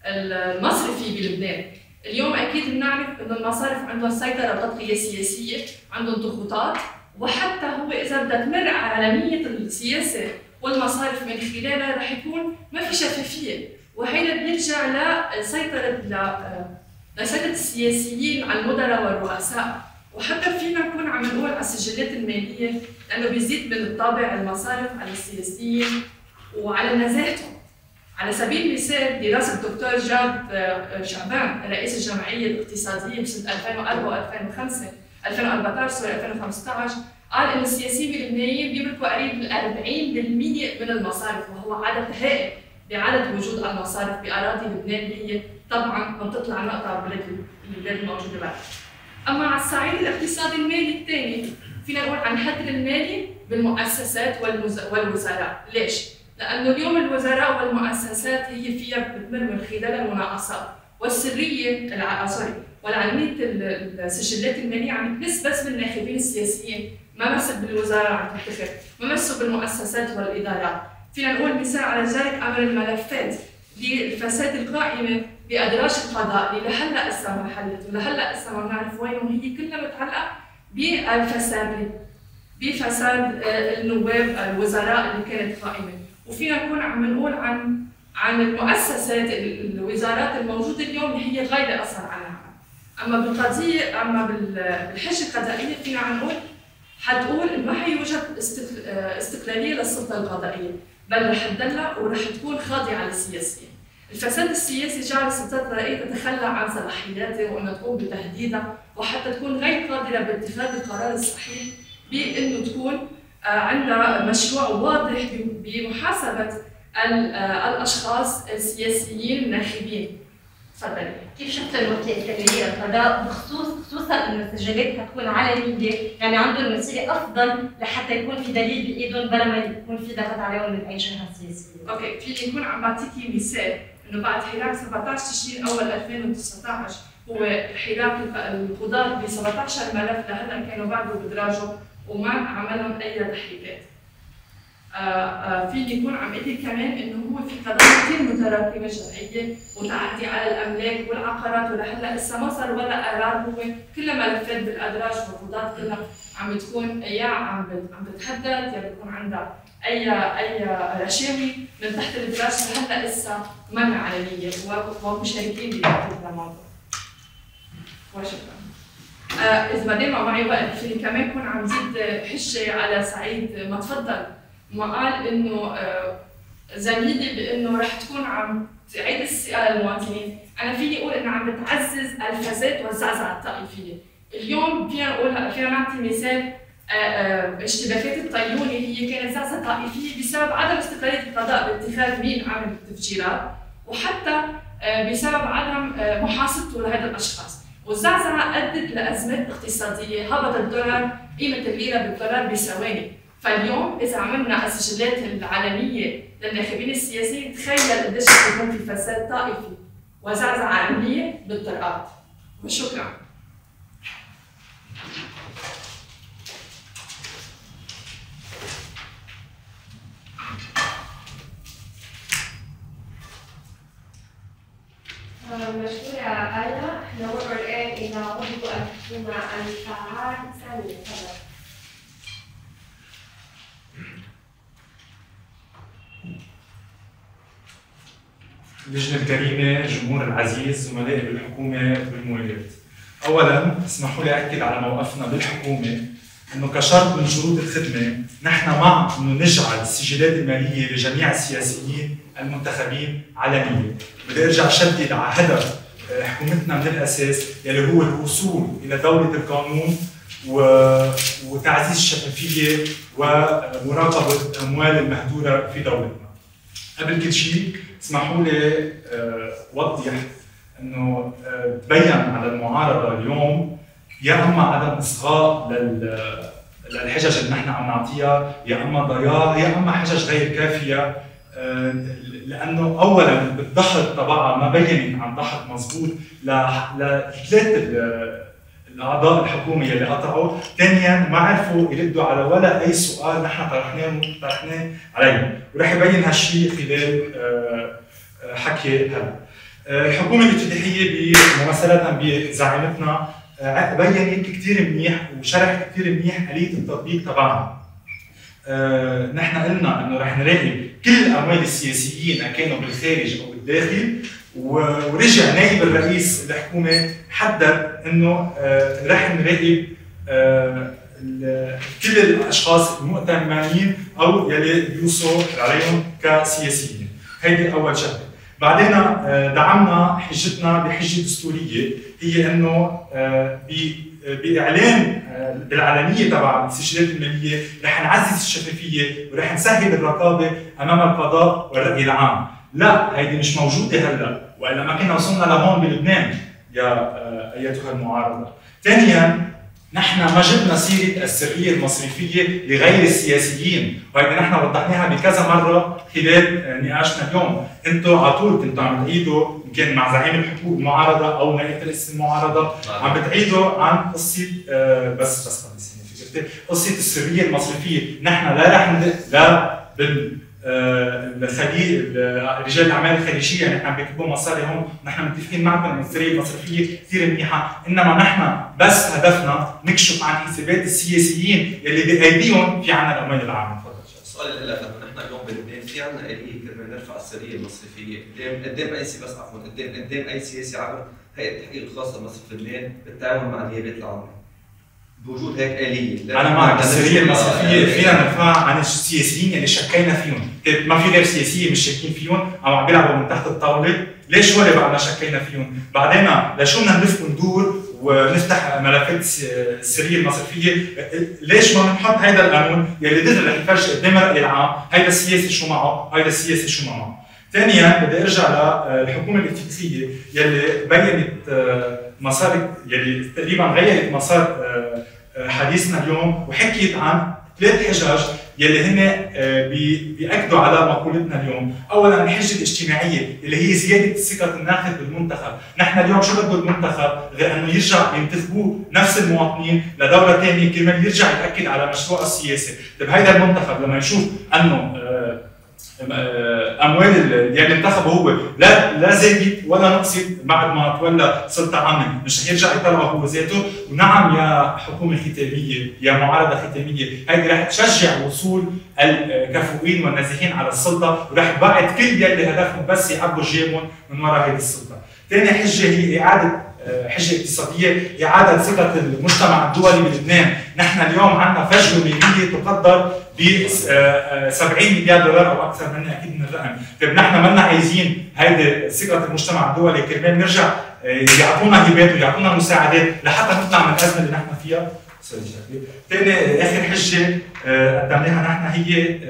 المصرفي بلبنان. اليوم اكيد بنعرف انه المصارف عندهم سيطره وتطغيه سياسيه، عندهم ضغوطات، وحتى هو اذا بدها تمر عالميه السياسه والمصارف من خلالها رح يكون ما في شفافيه، وهيدا بيرجع لسيطره لسيطره السياسيين على المدراء والرؤساء، وحتى فينا نكون عم نقول على السجلات الماليه لانه بيزيد من الطابع المصارف على السياسيين وعلى نزاهتهم. على سبيل المثال دراسة الدكتور جاد شعبان رئيس الجمعية الاقتصادية بسنة ألفين وأربعة وألفين وخمسة ألفين وأربعطعش سوري ألفين وخمسطعش قال إن السياسيين اللبنانيين بيملكوا قريب من أربعين بالمئة من المصارف، وهو عدد هائل بعدد وجود المصارف بأراضي لبنان اللي هي طبعاً منطقة العناقة على البلاد الموجودة بعد. أما على الصعيد الاقتصادي المالي الثاني فينا نقول عن الحد المالي بالمؤسسات والوزراء، ليش؟ لأنه اليوم الوزراء والمؤسسات هي فيها بتمر من خلال المناقصات والسرية الع... سوري والعلمية السجلات المالية عم تمس بس بالناخبين السياسيين، ما مس بالوزراء عم تتخذ، ما مسوا بالمؤسسات والإدارات. فينا نقول مثال على ذلك أمر الملفات للفساد القائمة بأدراج القضاء اللي لهلا لسه ما حلت ولهلا لسه ما بنعرف وين، وهي كلها متعلقة بالفساد بفساد النواب الوزراء اللي كانت قائمة. وفينا نكون عم نقول عن عن المؤسسات الوزارات الموجوده اليوم اللي هي غايبه اصلا عنها. اما بالقضيه اما بالحجه القضائيه فينا عم نقول حتقول ما حيوجد استقلاليه للسلطه القضائيه، بل رح تدلع ورح تكون خاضعه للسياسيين. الفساد السياسي جعل السلطات القضائيه تتخلى عن صلاحياتها وانها تقوم بتهديدها وحتى تكون غير قادره باتخاذ القرار الصحيح بانه تكون عندنا مشروع واضح بمحاسبة الأشخاص السياسيين الناخبين. تفضلي. كيف شفت الوكالة القضاء بخصوص خصوصا إنه السجلات حتكون علنية، يعني عندهم وسيلة أفضل لحتى يكون في دليل بإيدهم بلا ما يكون في ضغط عليهم من أي جهة سياسية. أوكي، فيني نكون عم بعطيكي مثال إنه بعد حراك سبعطعش تشرين أول ألفين وتسعطعش هو حراك القضاة ب سبعطعش ملف لهلا كانوا بعده بدراجه وما عملهم اي تحريكات. فيني يكون عم اقول كمان انه هو في قضايا كثير متراكمه جمعيه وتعدي على الاملاك والعقارات ولهلا لسه ما صار ولا قرار، هو كلها ملفات بالادراج والقضاة كلها عم بتكون يا عم عم بتحدد يا بتكون عندها اي اي رشاوي من تحت الادراج لهلا لسه ما علنيه ومشاركين بهذا الموضوع. وشكرا. آه إذا ما دام معي وقت فيني كمان كون عم زيد حجة على سعيد ما تفضل ما قال إنه آه زميلي بإنه رح تكون عم تعيد الثقة للمواطنين، أنا فيني أقول إنها عم بتعزز الفساد والزعزعة الطائفية. اليوم فينا نقول فينا نعطي مثال آه آه اشتباكات الطيوني هي كانت زعزعة طائفية بسبب عدم استقلالية القضاء باتخاذ مين عمل التفجيرات وحتى آه بسبب عدم آه محاسبته لهذا الأشخاص. والزعزعة أدت لأزمات اقتصادية، هبط الدولار، قيمة الليرة بالدولار بثواني، فاليوم إذا عملنا السجلات العالمية للناخبين السياسيين تخيل قديش يكون في فساد طائفي وزعزعة عالمية بالطرقات. وشكرا. مشكورة آية، نمر الآن إلى عضو الحكومة الفعال سامي. تفضل. اللجنة الكريمة، الجمهور العزيز، زملائي بالحكومة والموالات. أولاً اسمحوا لي أكد على موقفنا بالحكومة إنه كشرط من شروط الخدمة نحن مع إنه نجعل السجلات المالية لجميع السياسيين المنتخبين علنية. بدي أرجع شدد على هدف حكومتنا من الأساس يلي هو الوصول إلى دولة القانون وتعزيز الشفافية ومراقبة أموال المهدورة في دولتنا. قبل كل شيء اسمحوا لي أوضح إنه تبين على المعارضة اليوم يا اما عدم اصغاء للحجج اللي نحن عم نعطيها، يا اما ضياع، يا اما حجج غير كافيه، لانه اولا بالضغط تبعها ما بينت عن ضغط مضبوط لثلاث الاعضاء الحكوميه اللي قطعوا، ثانيا ما عرفوا يردوا على ولا اي سؤال نحن طرحناه طرحناه عليهم، ورح يبين هالشيء خلال حكي هلا. الحكومه الافتتاحيه ممثله بزعيمتنا بينت كثير منيح وشرحت كثير منيح آلية التطبيق تبعها. أه نحن قلنا انه رح نراقب كل اموال السياسيين ان كانوا بالخارج او بالداخل، ورجع نائب الرئيس الحكومه حدد انه أه رح نراقب أه كل الاشخاص المؤتمنين او يلي بيوصوا عليهم كسياسيين. هيدي اول شغله. بعدين دعمنا حجتنا بحجه دستوريه هي انه باعلان بالعلنيه تبع السجلات الماليه رح نعزز الشفافيه ورح نسهل الرقابه امام القضاء والراي العام. لا، هيدي مش موجوده هلا، والا ما كنا وصلنا لهون بلبنان يا ايتها المعارضه. ثانيا، نحن ما جبنا سيره السريه المصرفيه لغير السياسيين، وهيدي نحن وضحناها بكذا مره خلال نقاشنا اليوم. انتم على طول كنتوا عم تعيدوا ان كان مع زعيم الحكومه المعارضه او نائب رئيس المعارضه عم بتعيدوا عن قصه آه بس بس قصه السريه المصرفيه. نحن لا رح لا بال الخليج رجال الاعمال الخليجيه نحن عم بيكتبوا مصاري هون، نحن متفقين معكم ان السريه المصرفيه كثير منيحه، انما نحن بس هدفنا نكشف عن حسابات السياسيين يلي بايديهم في عنا الاموال العامه. تفضل. السؤال اللي لك انه نحن اليوم بلبنان في عنا آلية كرمال نرفع السريه المصرفيه قدام قدام اي سي بس عفوا قدام قدام اي سياسي عبر هيئه التحقيق الخاصه بمصرف لبنان بالتعاون مع النيابات العامه. بوجود هيك آلية. أنا معك، السرية المصرفية فينا نرفعها عن السياسيين اللي شكينا فيهم، ما في غير سياسيين مش شاكين فيهم، عم بيلعبوا من تحت الطاولة، ليش هول بعدنا شكينا فيهم؟ بعدين لشو بدنا نلف وندور ونفتح ملفات السرية المصرفية؟ ليش ما بنحط هيدا القانون يلي دغري رح يفرجي قدام الرأي العام، هيدا السياسي شو معه، هيدا السياسي شو معه. ثانياً بدي ارجع للحكومة الافتتاحية يلي بينت مسار يلي تقريبا غيرت مسار حديثنا اليوم وحكيت عن ثلاث حجج يلي هن بيأكدوا على مقولتنا اليوم. اولا الحجه الاجتماعيه اللي هي زياده ثقه الناخب بالمنتخب، نحن اليوم شو بده المنتخب غير انه يرجع ينتخبوه نفس المواطنين لدوره ثانيه كرمال يرجع ياكد على مشروع السياسي. طيب هيدا المنتخب لما يشوف انه اموال اللي انتخبه هو لا لا زادت ولا نقصت بعد ما تولى سلطه عامه، مش رح يرجع يطلع هو ذاته. ونعم يا حكومه ختاميه يا معارضه ختاميه، هيدي رح تشجع وصول الكفؤين والنازحين على السلطه، ورح تبعد كل يلي هدفهم بس يعبوا جيبهم من وراء هذه السلطه. ثاني حجه هي اعاده حجه اقتصاديه، اعاده ثقه المجتمع الدولي بلبنان. نحن اليوم عندنا فجوه ماليه تقدر ب سبعين مليار دولار او اكثر، مني اكيد من الرقم. طيب نحن منا عايزين هيدي ثقه المجتمع الدولي كرمال نرجع يعطونا هبات ويعطونا مساعدات لحتى نطلع من الازمه اللي نحن فيها. ثاني اخر حجه قدمناها نحن هي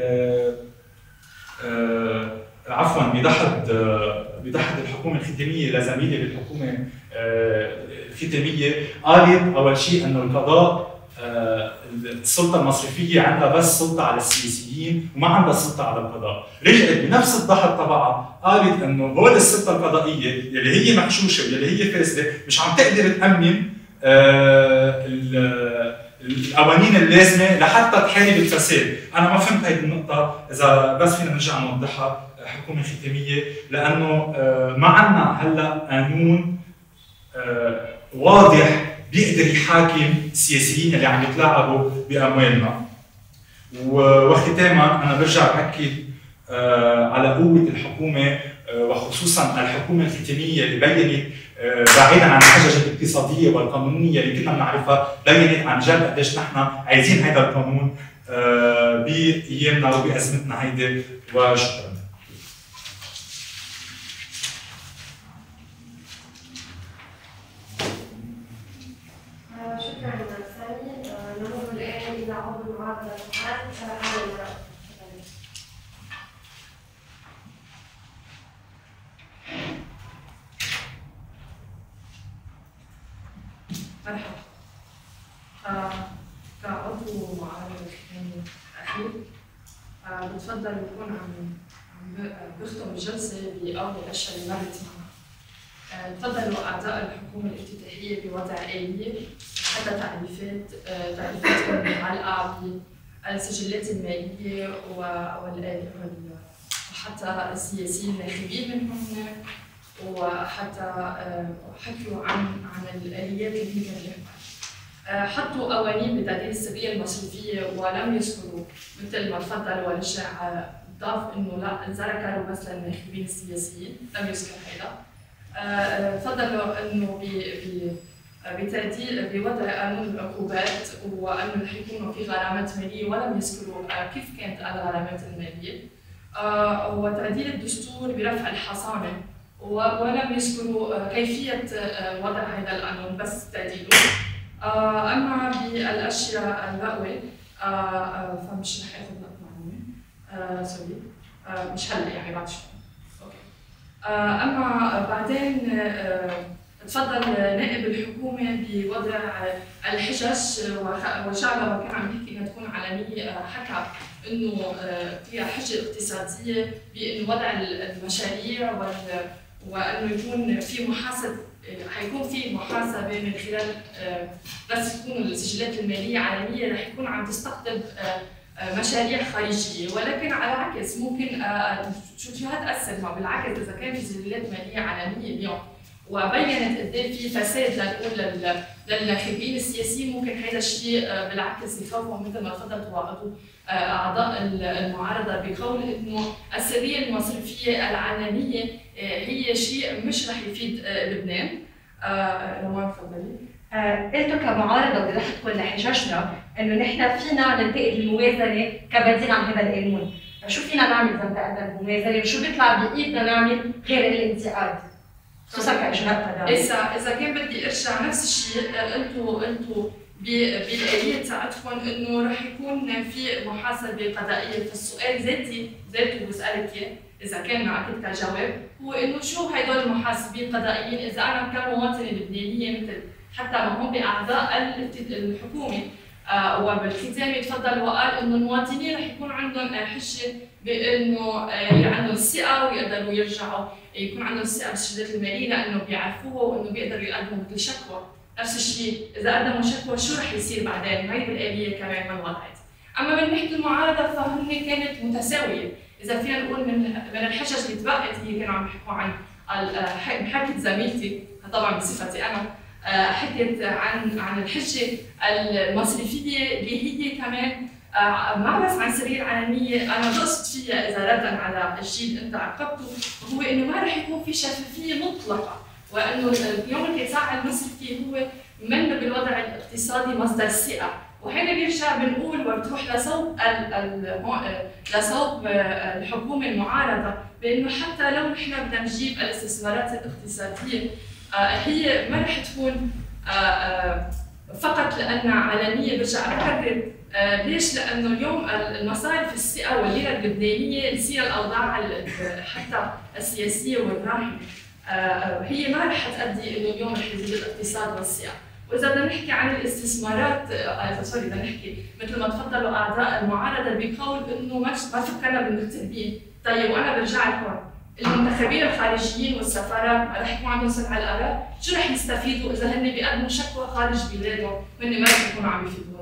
عفوا بضحض بضحض الحكومه الختاميه لزميلي بالحكومه الختاميه. قالت اول شيء انه القضاء السلطه المصرفيه عندها بس سلطه على السياسيين وما عندها سلطه على القضاء. رجعت بنفس الضحض تبعها قالت انه هول السلطه القضائيه اللي هي محشوشه واللي هي فاسده مش عم تقدر تامن القوانين اللازمه لحتى تحارب الفساد. انا ما فهمت هذه النقطه، اذا بس فينا نرجع نوضحها حكومه ختاميه، لانه ما عندنا هلا قانون واضح بيقدر يحاكم السياسيين اللي عم يتلاعبوا باموالنا. وختاما انا برجع باكد على قوه الحكومه وخصوصا الحكومه الختاميه اللي بينت بعيدا عن الحجج الاقتصاديه والقانونيه اللي كنا بنعرفها، بينت عن جد قديش نحن عايزين هذا القانون بايامنا وبازمتنا هيدي. وشكرا. شكرا سامي. نمر الان الى عضو المعارضه الفعال على المرأة. مرحبا. كعضو معارضة ختامية أخير بتفضل يكون عم عم بختم الجلسة بأول الأشياء اللي مرت معنا. تفضلوا أعضاء الحكومة الافتتاحية بوضع آلية حتى تعريفات تعريفاتهم متعلقة بالسجلات المالية وحتى السياسيين الناخبين منهم وحتى حكوا عن عن الآليات اللي ممكن يحمل. حطوا قوانين بتعديل السرية المصرفية ولم يذكروا مثل ما تفضل ورجع ضاف انه لا ذكروا بس للناخبين السياسيين، لم يذكر هذا. فضلوا انه بتعديل بوضع قانون العقوبات وانه رح يكونوا في غرامات ماليه ولم يذكروا كيف كانت الغرامات الماليه. وتعديل الدستور برفع الحصانه ولم يذكروا كيفيه وضع هذا القانون بس تعديله. اما بالاشياء الرقوه فمش رح اخذ لك معلومه سوري مش هلا يعني بعد شوي. اوكي. اما بعدين تفضل نائب الحكومه بوضع الحجج وجعلها كان عم يحكي انها تكون علنيه، حكى انه فيها حجه اقتصاديه بانه وضع المشاريع وانه يكون في محاسب حيكون في محاسبه من خلال بس تكون السجلات الماليه علنيه رح يكون عم تستقطب مشاريع خارجيه، ولكن على العكس ممكن شو شو هتاثر ما بالعكس اذا كان في سجلات ماليه علنيه اليوم وبينت قد ايه في فساد لنقول للناخبين السياسيين، ممكن هذا الشيء بالعكس يخوفهم مثل ما تفضلت وعدوا اعضاء المعارضه بقول انه السريه المصرفيه العلنيه هي شيء مش رح يفيد لبنان. روان تفضلي. قلتوا كمعارضه وبدي احطكم لحججنا انه نحن فينا ننتقد الموازنه كبديل عن هذا القانون، شو فينا نعمل اذا انتقدنا الموازنه وشو بيطلع بايدنا نعمل غير الانتقاد؟ خصوصا كاجراء قضائي. اذا اذا كان بدي ارجع نفس الشيء انتم انتم بالآلية تاعتكم انه رح يكون في محاسبه قضائيه، فالسؤال ذاتي ذاته بسالك اياه اذا كان معك كجواب هو انه شو هدول المحاسبين القضائيين اذا انا كمواطنه لبنانيه مثل حتى ما هم باعضاء الحكومه. آه وبالختام تفضل وقال انه المواطنين رح يكون عندهم حجه بانه آه عندهم ثقه ويقدروا يرجعوا يكون عندهم ثقه بالسجلات الماليه لانه بيعرفوها وانه بيقدروا يقدموا مثل شكوى. نفس الشيء اذا قدموا شكوى شو رح يصير بعدين؟ هي الآلية كمان ما انوضعت. اما من ناحيه المعارضه فهم كانت متساويه، اذا فينا نقول من من الحجج اللي تبقت هي كانوا عم يحكوا عن حكت زميلتي طبعا بصفتي انا حكت عن عن الحجه المصرفيه اللي هي كمان ما بس عن السريه العلنيه، انا قصد فيها اذا ردا على الشيء اللي انت عقبته هو انه ما رح يكون في شفافيه مطلقه، وانه اليوم الانتفاع المصرفي هو من بالوضع الاقتصادي مصدر ثقه، وهنا بيرجع بنقول وبتروح لصوب لصوب الحكومه المعارضه بانه حتى لو نحن بدنا نجيب الاستثمارات الاقتصاديه هي ما رح تكون فقط لانها علنيه. برجع بكرر ليش؟ لانه اليوم المصارف الثقه والليره اللبنانيه نسينا الاوضاع حتى السياسيه والراهنه هي ما رح تؤدي انه اليوم رح يزيد الاقتصاد والثقه. واذا بدنا نحكي عن الاستثمارات آه سوري بدنا نحكي مثل ما تفضلوا اعضاء المعارضه بقول انه ما ما فكرنا بالمغتربين، طيب وانا برجع لكم المنتخبين الخارجيين والسفارات رح يكون عندهم سمع الاراء، شو رح يستفيدوا اذا هن بيقدموا شكوى خارج بلادهم وهن ما رح يكونوا عم يفيدونا؟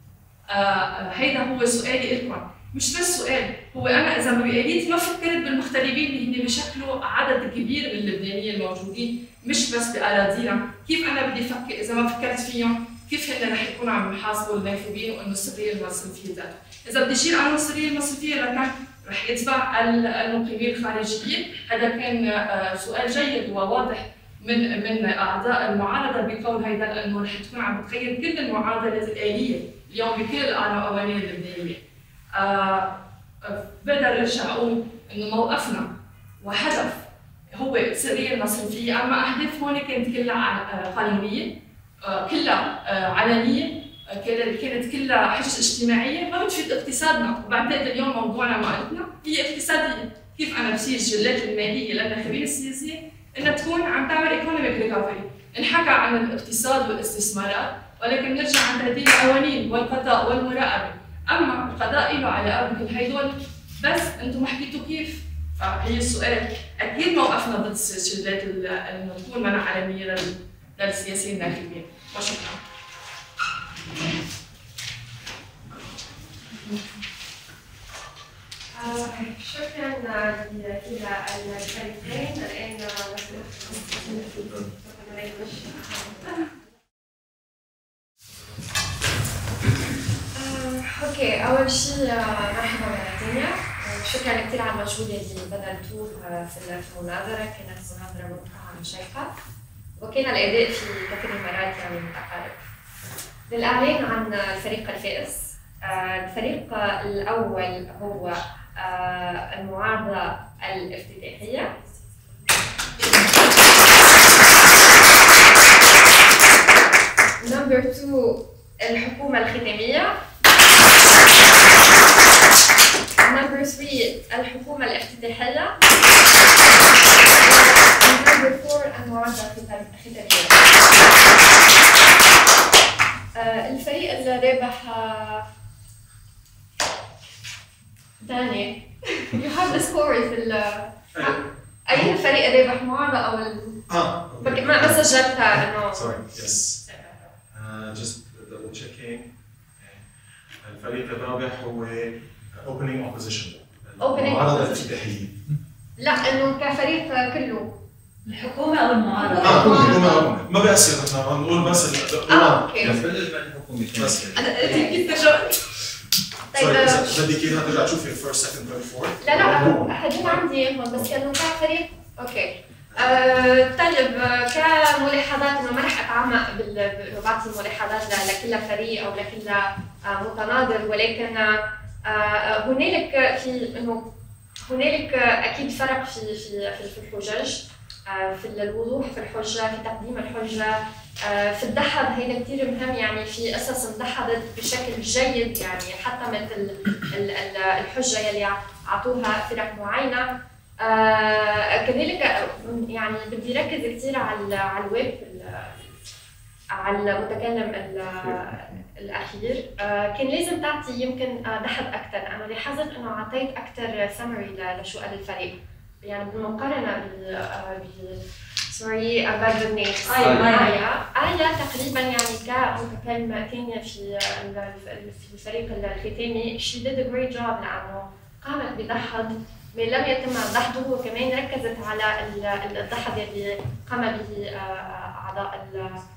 آه هيدا هو سؤالي لكم، مش بس سؤال، هو انا اذا بآليتي ما فكرت بالمغتربين اللي هن بيشكلوا عدد كبير من اللبنانيين الموجودين مش بس باراضينا، كيف انا بدي افكر اذا ما فكرت فيهم؟ كيف هن رح يكونوا عم يحاسبوا الناخبين وانه السريه المصرفيه ذاتها؟ اذا بدي اشيل عنه السريه المصرفيه لكان رح يتبع المقيمين الخارجيين، هذا كان سؤال جيد وواضح من من اعضاء المعارضه بقول هيدا لانه رح تكون عم بتغير كل المعادلات الآليه اليوم بكل القوانين اللبنانيه. آه بقدر ارجع اقول انه موقفنا وهدف هو السريه المصرفيه، اما اهداف هون كانت كلها قانونيه، آه كلها آه علنيه، آه كانت كلها حجج اجتماعيه ما بتفيد اقتصادنا، وبعتقد اليوم موضوعنا مقالتنا هي اقتصاديه، كيف انا بصير الجلات الماليه للناخبين السياسيين انها تكون عم تعمل ايكونوميك ريكفري. انحكى عن الاقتصاد والاستثمارات ولكن نرجع عن تعديل القوانين والقضاء والمراقبه، اما القضاء له علاقه بكل هدول بس انتم ما حكيتوا كيف، فهي السؤال اكيد موقفنا ضد الشغلات انه تكون منع علنيه للسياسيين الناخبين. وشكرا. شكرا لكلا الفريقين. الآن اوكي، اول شيء مرحبا مره ثانيه، شكرا كثير على المجهود اللي بذلتوه في المناظره، كانت مناظره ممتعه وشيقه، وكان الاداء في كثير المرات يعني متقارب. للاعلان عن الفريق الفائز، الفريق الاول هو المعارضه الافتتاحيه. نمبر اثنين الحكومة الختامية. نمبر ثلاثة الحكومة الافتتاحية. نمبر أربعة المعارضة الختامية. الفريق الرابح داني you have the scores ال أي الفريق الرابح معارضة أو ال اه ما ما سجلتها إنه sorry yes uh, just double checking. الفريق الرابح هو opening opposition المعارضة الافتتاحية. لا انه كفريق كله الحكومة أو المعارضة؟ اه حكومة حكومة ما بيصير نحن نقول بس اه اوكي بلش مع الحكومة بس انا كيف تجربت؟ طيب بدك اياها ترجع تشوفي الفيرست سكند ثيرد فورث؟ لا لا احدهم عندي هون بس كانوا كفريق اوكي. آه طيب كملاحظات انه ما رح اتعمق بال بعطي ملاحظات لكل فريق او لكل آه متناظر، ولكن آه هنالك في انه هنالك اكيد فرق في في في الحجج، آه في الوضوح في الحجه، في تقديم الحجه، آه في الدحض. هيدا كثير مهم، يعني في قصص اندحضت بشكل جيد، يعني حتى مثل الحجه يلي اعطوها فرق معينه. آه كذلك يعني بدي ركز كثير على على الويب، على المتكلم الاخير. آه كان لازم تعطي يمكن دحض اكثر. انا لاحظت انه اعطيت اكثر سمري لشو قال الفريق، يعني بالمقارنه ب سوري اباد الناس آية آية تقريبا يعني كمتكلمه ثانيه في في الفريق الختامي she did a great job، لانه قامت بدحض ما لم يتم دحضه، وكمان ركزت على الدحض اللي قام به اعضاء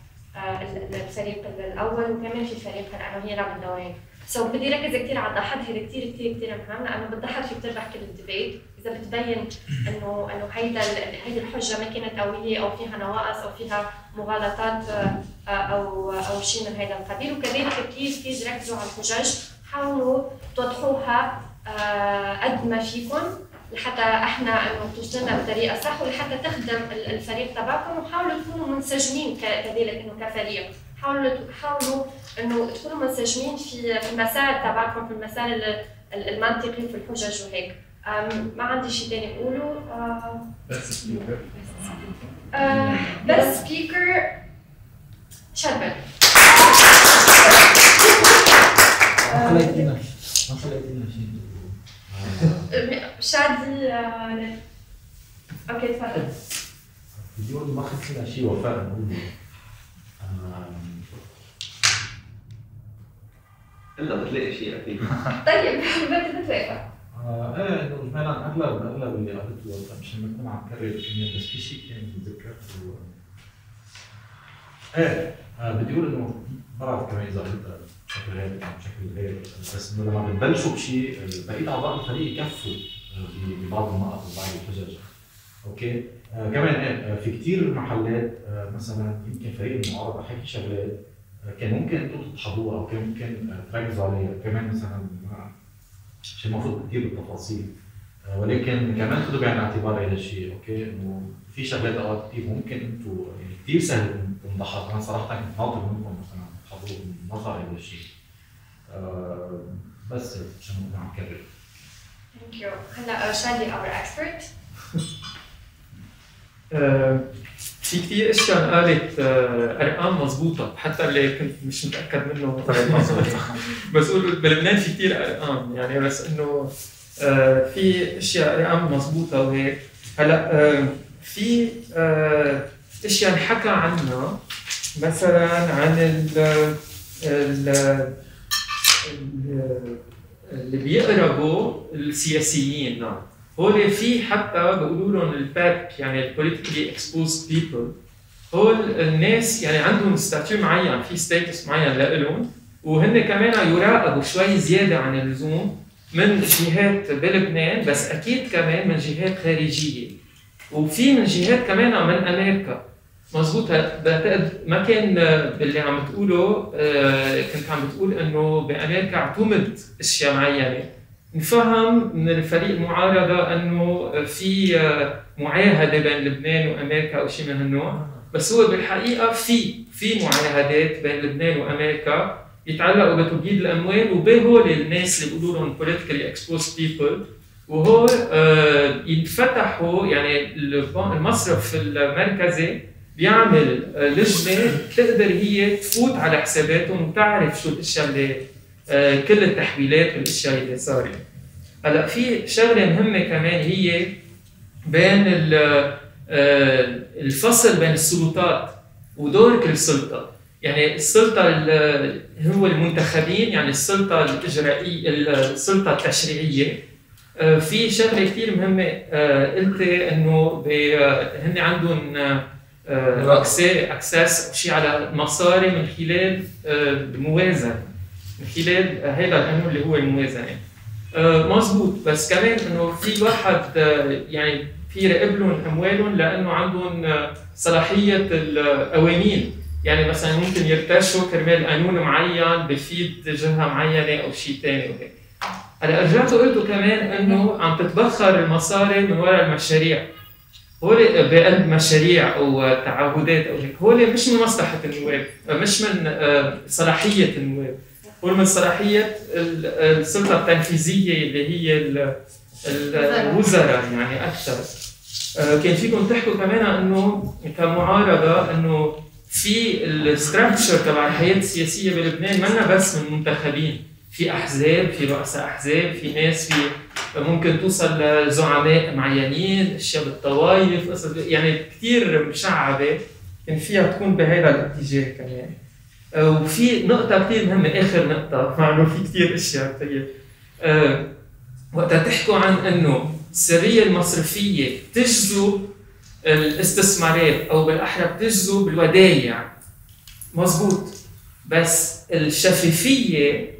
الفريق الاول وكمان في فريق لانه هي لعبه دوام. سو so, بدي ركز كثير على الدحض، هذا كثير كثير كثير مهم، لانه بالدحض فيك تربح كل الديبيت، اذا بتبين انه انه هيدا هيدي الحجه ما كانت قويه او فيها نواقص او فيها مغالطات او او شيء من هذا القبيل. وكذلك بليز بليز ركزوا على الحجج، حاولوا توضحوها قد ما فيكم لحتى احنا انه توصلنا بطريقه صح، ولحتى تخدم الفريق تبعكم، وحاولوا تكونوا منسجمين كذلك انه كفريق، حاولوا حاولوا انه تكونوا منسجمين في في المسار تبعكم، في المسار المنطقي في الحجج وهيك. ما عندي شيء ثاني اقوله. بس سبيكر بس سبيكر شربل. ما خليتينا ما خليتينا شيء. شادي اوكي تفضل. بدي اقول ما خليتينا شيء وفاء نقول الا بتلاقي شيء اكيد. طيب بدك تتوافق. ايه انه اجمالا اغلب اغلب اللي قلته مشان ما نكون عم نكرر كمية، بس في شيء كان بتذكر ايه آه بدي اقول انه ما بعرف كمان اذا قلتها بشكل غير بشكل غير، بس انه لما بتبلشوا بشيء بقية اعضاء الفريق يكفوا ببعض النقط وبعض الحجج. اوكي آه كمان ايه في كثير محلات آه مثلا يمكن فريق المعارضه حكي شغلات آه كان ممكن انتم تحضروها او كان ممكن آه تركزوا عليها، كمان مثلا مش المفروض كثير بالتفاصيل، آه ولكن كمان خذوا بعين الاعتبار هذا الشيء. اوكي انه في شغلات اوقات كثير ممكن انتم يعني كثير سهل تنضحك، انا صراحه كنت ناطر منكم مثلا تحضروا نظر هذا الشيء. آه بس عشان ما عم كرر. ثانك يو. هلا شادي اور اكسبرت. في كثير اشياء انقالت ارقام مضبوطه، حتى اللي كنت مش متاكد منه طلعت مضبوطه. بس اقول بلبنان في كثير ارقام يعني، بس انه في اشياء ارقام مضبوطه وهيك. هلا في اشياء انحكى عنها مثلا عن ال ال اللي بيقربوا السياسيين. نعم. هول في حتى بيقولوا لهم الباب، يعني البوليتيكلي اكسبوزد بيبل. هول الناس يعني عندهم ستاتيو معين، في ستاتس معين لإلهم، وهن كمان يراقبوا شوي زياده عن اللزوم من جهات بلبنان، بس اكيد كمان من جهات خارجيه، وفي من جهات كمان من امريكا. مضبوط. بعتقد ما كان باللي عم بتقوله، كنت عم بتقول انه بامريكا اعتمد اشياء معينه. نفهم من الفريق المعارضه انه في معاهده بين لبنان وامريكا او شيء من هالنوع، بس هو بالحقيقه في في معاهدات بين لبنان وامريكا يتعلقوا بتبييض الاموال، وبهول الناس اللي بيقولوا لهم politically exposed people، وهو ينفتحوا. يعني المصرف المركزي بيعمل لجنه تقدر هي تفوت على حساباتهم وتعرف شو الاشياء اللي كل التحويلات والاشياء اللي صارت. هلا في شغله مهمه كمان هي بين الفصل بين السلطات ودور كل سلطه. يعني السلطه هو المنتخبين، يعني السلطه الاجرائيه، السلطه التشريعيه. في شغله كثير مهمه قلت انه هن عندهم اكسس او شيء على مصاري من خلال الموازنه، من خلال هذا القانون اللي هو الموازنه. مزبوط. بس كمان انه في واحد يعني في يراقب لهم اموالهم لانه عندهم صلاحيه القوانين. يعني مثلا ممكن يرتشوا كرمال قانون معين بفيد جهه معينه او شيء ثاني وهيك. هلا رجعت وقلت كمان انه عم تتبخر المصاري من وراء المشاريع. هول بقلب مشاريع او تعهدات او هيك، هول مش من مصلحه النواب، مش من صلاحيه النواب، هول من صلاحيه السلطه التنفيذيه اللي هي الوزراء يعني اكثر. كان فيكم تحكوا كمان انه كمعارضه انه في الستراكشر تبع الحياه السياسيه بلبنان منا بس من منتخبين، في احزاب، في رؤساء احزاب، في ناس، في ممكن توصل لزعماء معينين، اشياء بالطوائف، قصص يعني كثير مشعبه كان فيها تكون بهذا الاتجاه كمان. وفي نقطه كثير مهمه، اخر نقطه، مع انه في كثير اشياء كثير. أه وقتها تحكوا عن انه السريه المصرفيه تجذب الاستثمارات او بالاحرى بتجذب الودايع. مزبوط. بس الشفافيه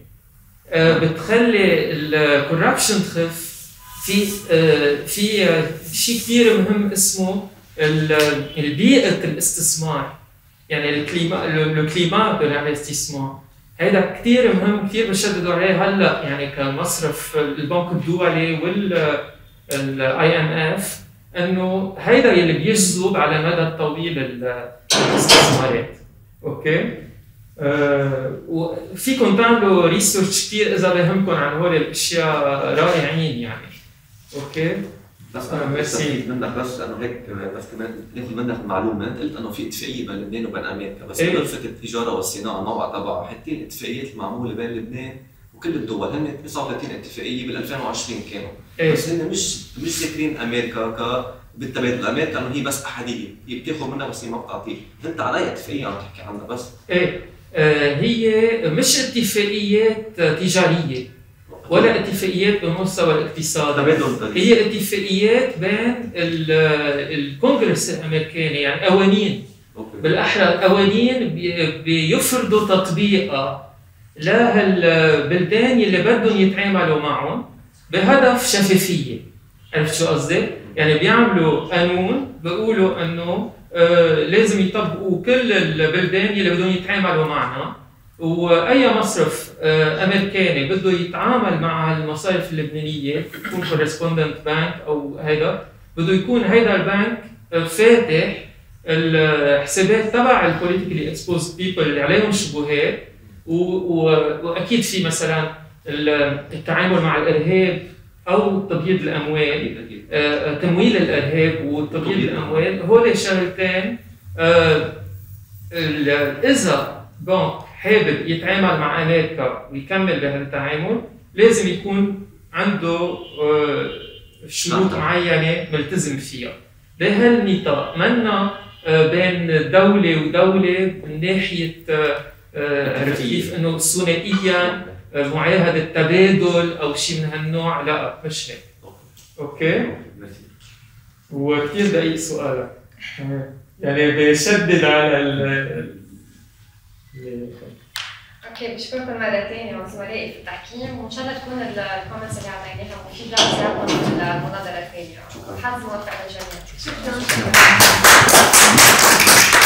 بتخلي الكوربشن تخف. في في شيء كثير مهم اسمه البيئه الاستثمار، يعني الكليما الكليما دو لانفستيسمون. هذا كثير مهم، كثير بشددوا عليه هلا يعني كمصرف البنك الدولي والاي ام اف، انه هيدا اللي بيجذب على المدى الطويل الاستثمارات. اوكي؟ أه وفيكم تعملوا ريسيرش كثير اذا بهمكم عن هول الاشياء، رائعين يعني. اوكي؟ بس انا ميرسي منك، بس لانه هيك بس كمان ناخذ منك المعلومات. قلت انه في اتفاقيه بين لبنان وبين امريكا، بس إيه؟ غرفه التجاره والصناعه الموقع تبعها حتى الاتفاقيات المعموله بين لبنان وكل الدول هن تسعة وثلاثين اتفاقيه بال ألفين وعشرين كانوا. إيه؟ بس هن مش مش ذاكرين امريكا ك بالتبادل. امريكا انه هي بس احاديه، هي بتاخذ منها بس هي ما بتعطيك. انت على اي اتفاقيه عم تحكي عنها بس؟ ايه آه هي مش اتفاقيات تجاريه ولا اتفاقيات بمستوى الاقتصاد، هي اتفاقيات بين الكونغرس الامريكاني، يعني قوانين. بالاحرى قوانين بيفرضوا تطبيقها لهالبلدان اللي بدهم يتعاملوا معهم بهدف شفافيه. عرفت شو قصدي؟ يعني بيعملوا قانون بيقولوا انه آه لازم يطبقوا كل البلدان اللي بدهم يتعاملوا معنا، واي مصرف آه امريكاني بده يتعامل مع المصارف اللبنانيه يكون كورسبوندنت بانك او هيدا، بده يكون هيدا البنك آه فاتح الحسابات تبع البوليتيكلي اكسبوزد بيبل اللي عليهم شبهات، واكيد في مثلا التعامل مع الارهاب او تبييض الاموال، آه تمويل الارهاب وتبييض الاموال. هول شغلتين آه اذا بنك حابب يتعامل مع امريكا ويكمل بهذا التعامل لازم يكون عنده آه شروط معينه ملتزم فيها. بهالنطاق منا آه بين دوله ودوله من ناحيه آه عرفت كيف انه ثنائيا معاهده تبادل او شيء من هالنوع، لا مش هيك. اوكي؟ وكثير دقيق سؤالك. يعني بيشدد على ال اوكي. بشكركم مرة ثانية وزملائي في التحكيم، وإن شاء الله تكون الكومنتس اللي أعطيناها مفيدة وزيادة في المناظرة الثانية. حظ موفق للجميع. شكرا.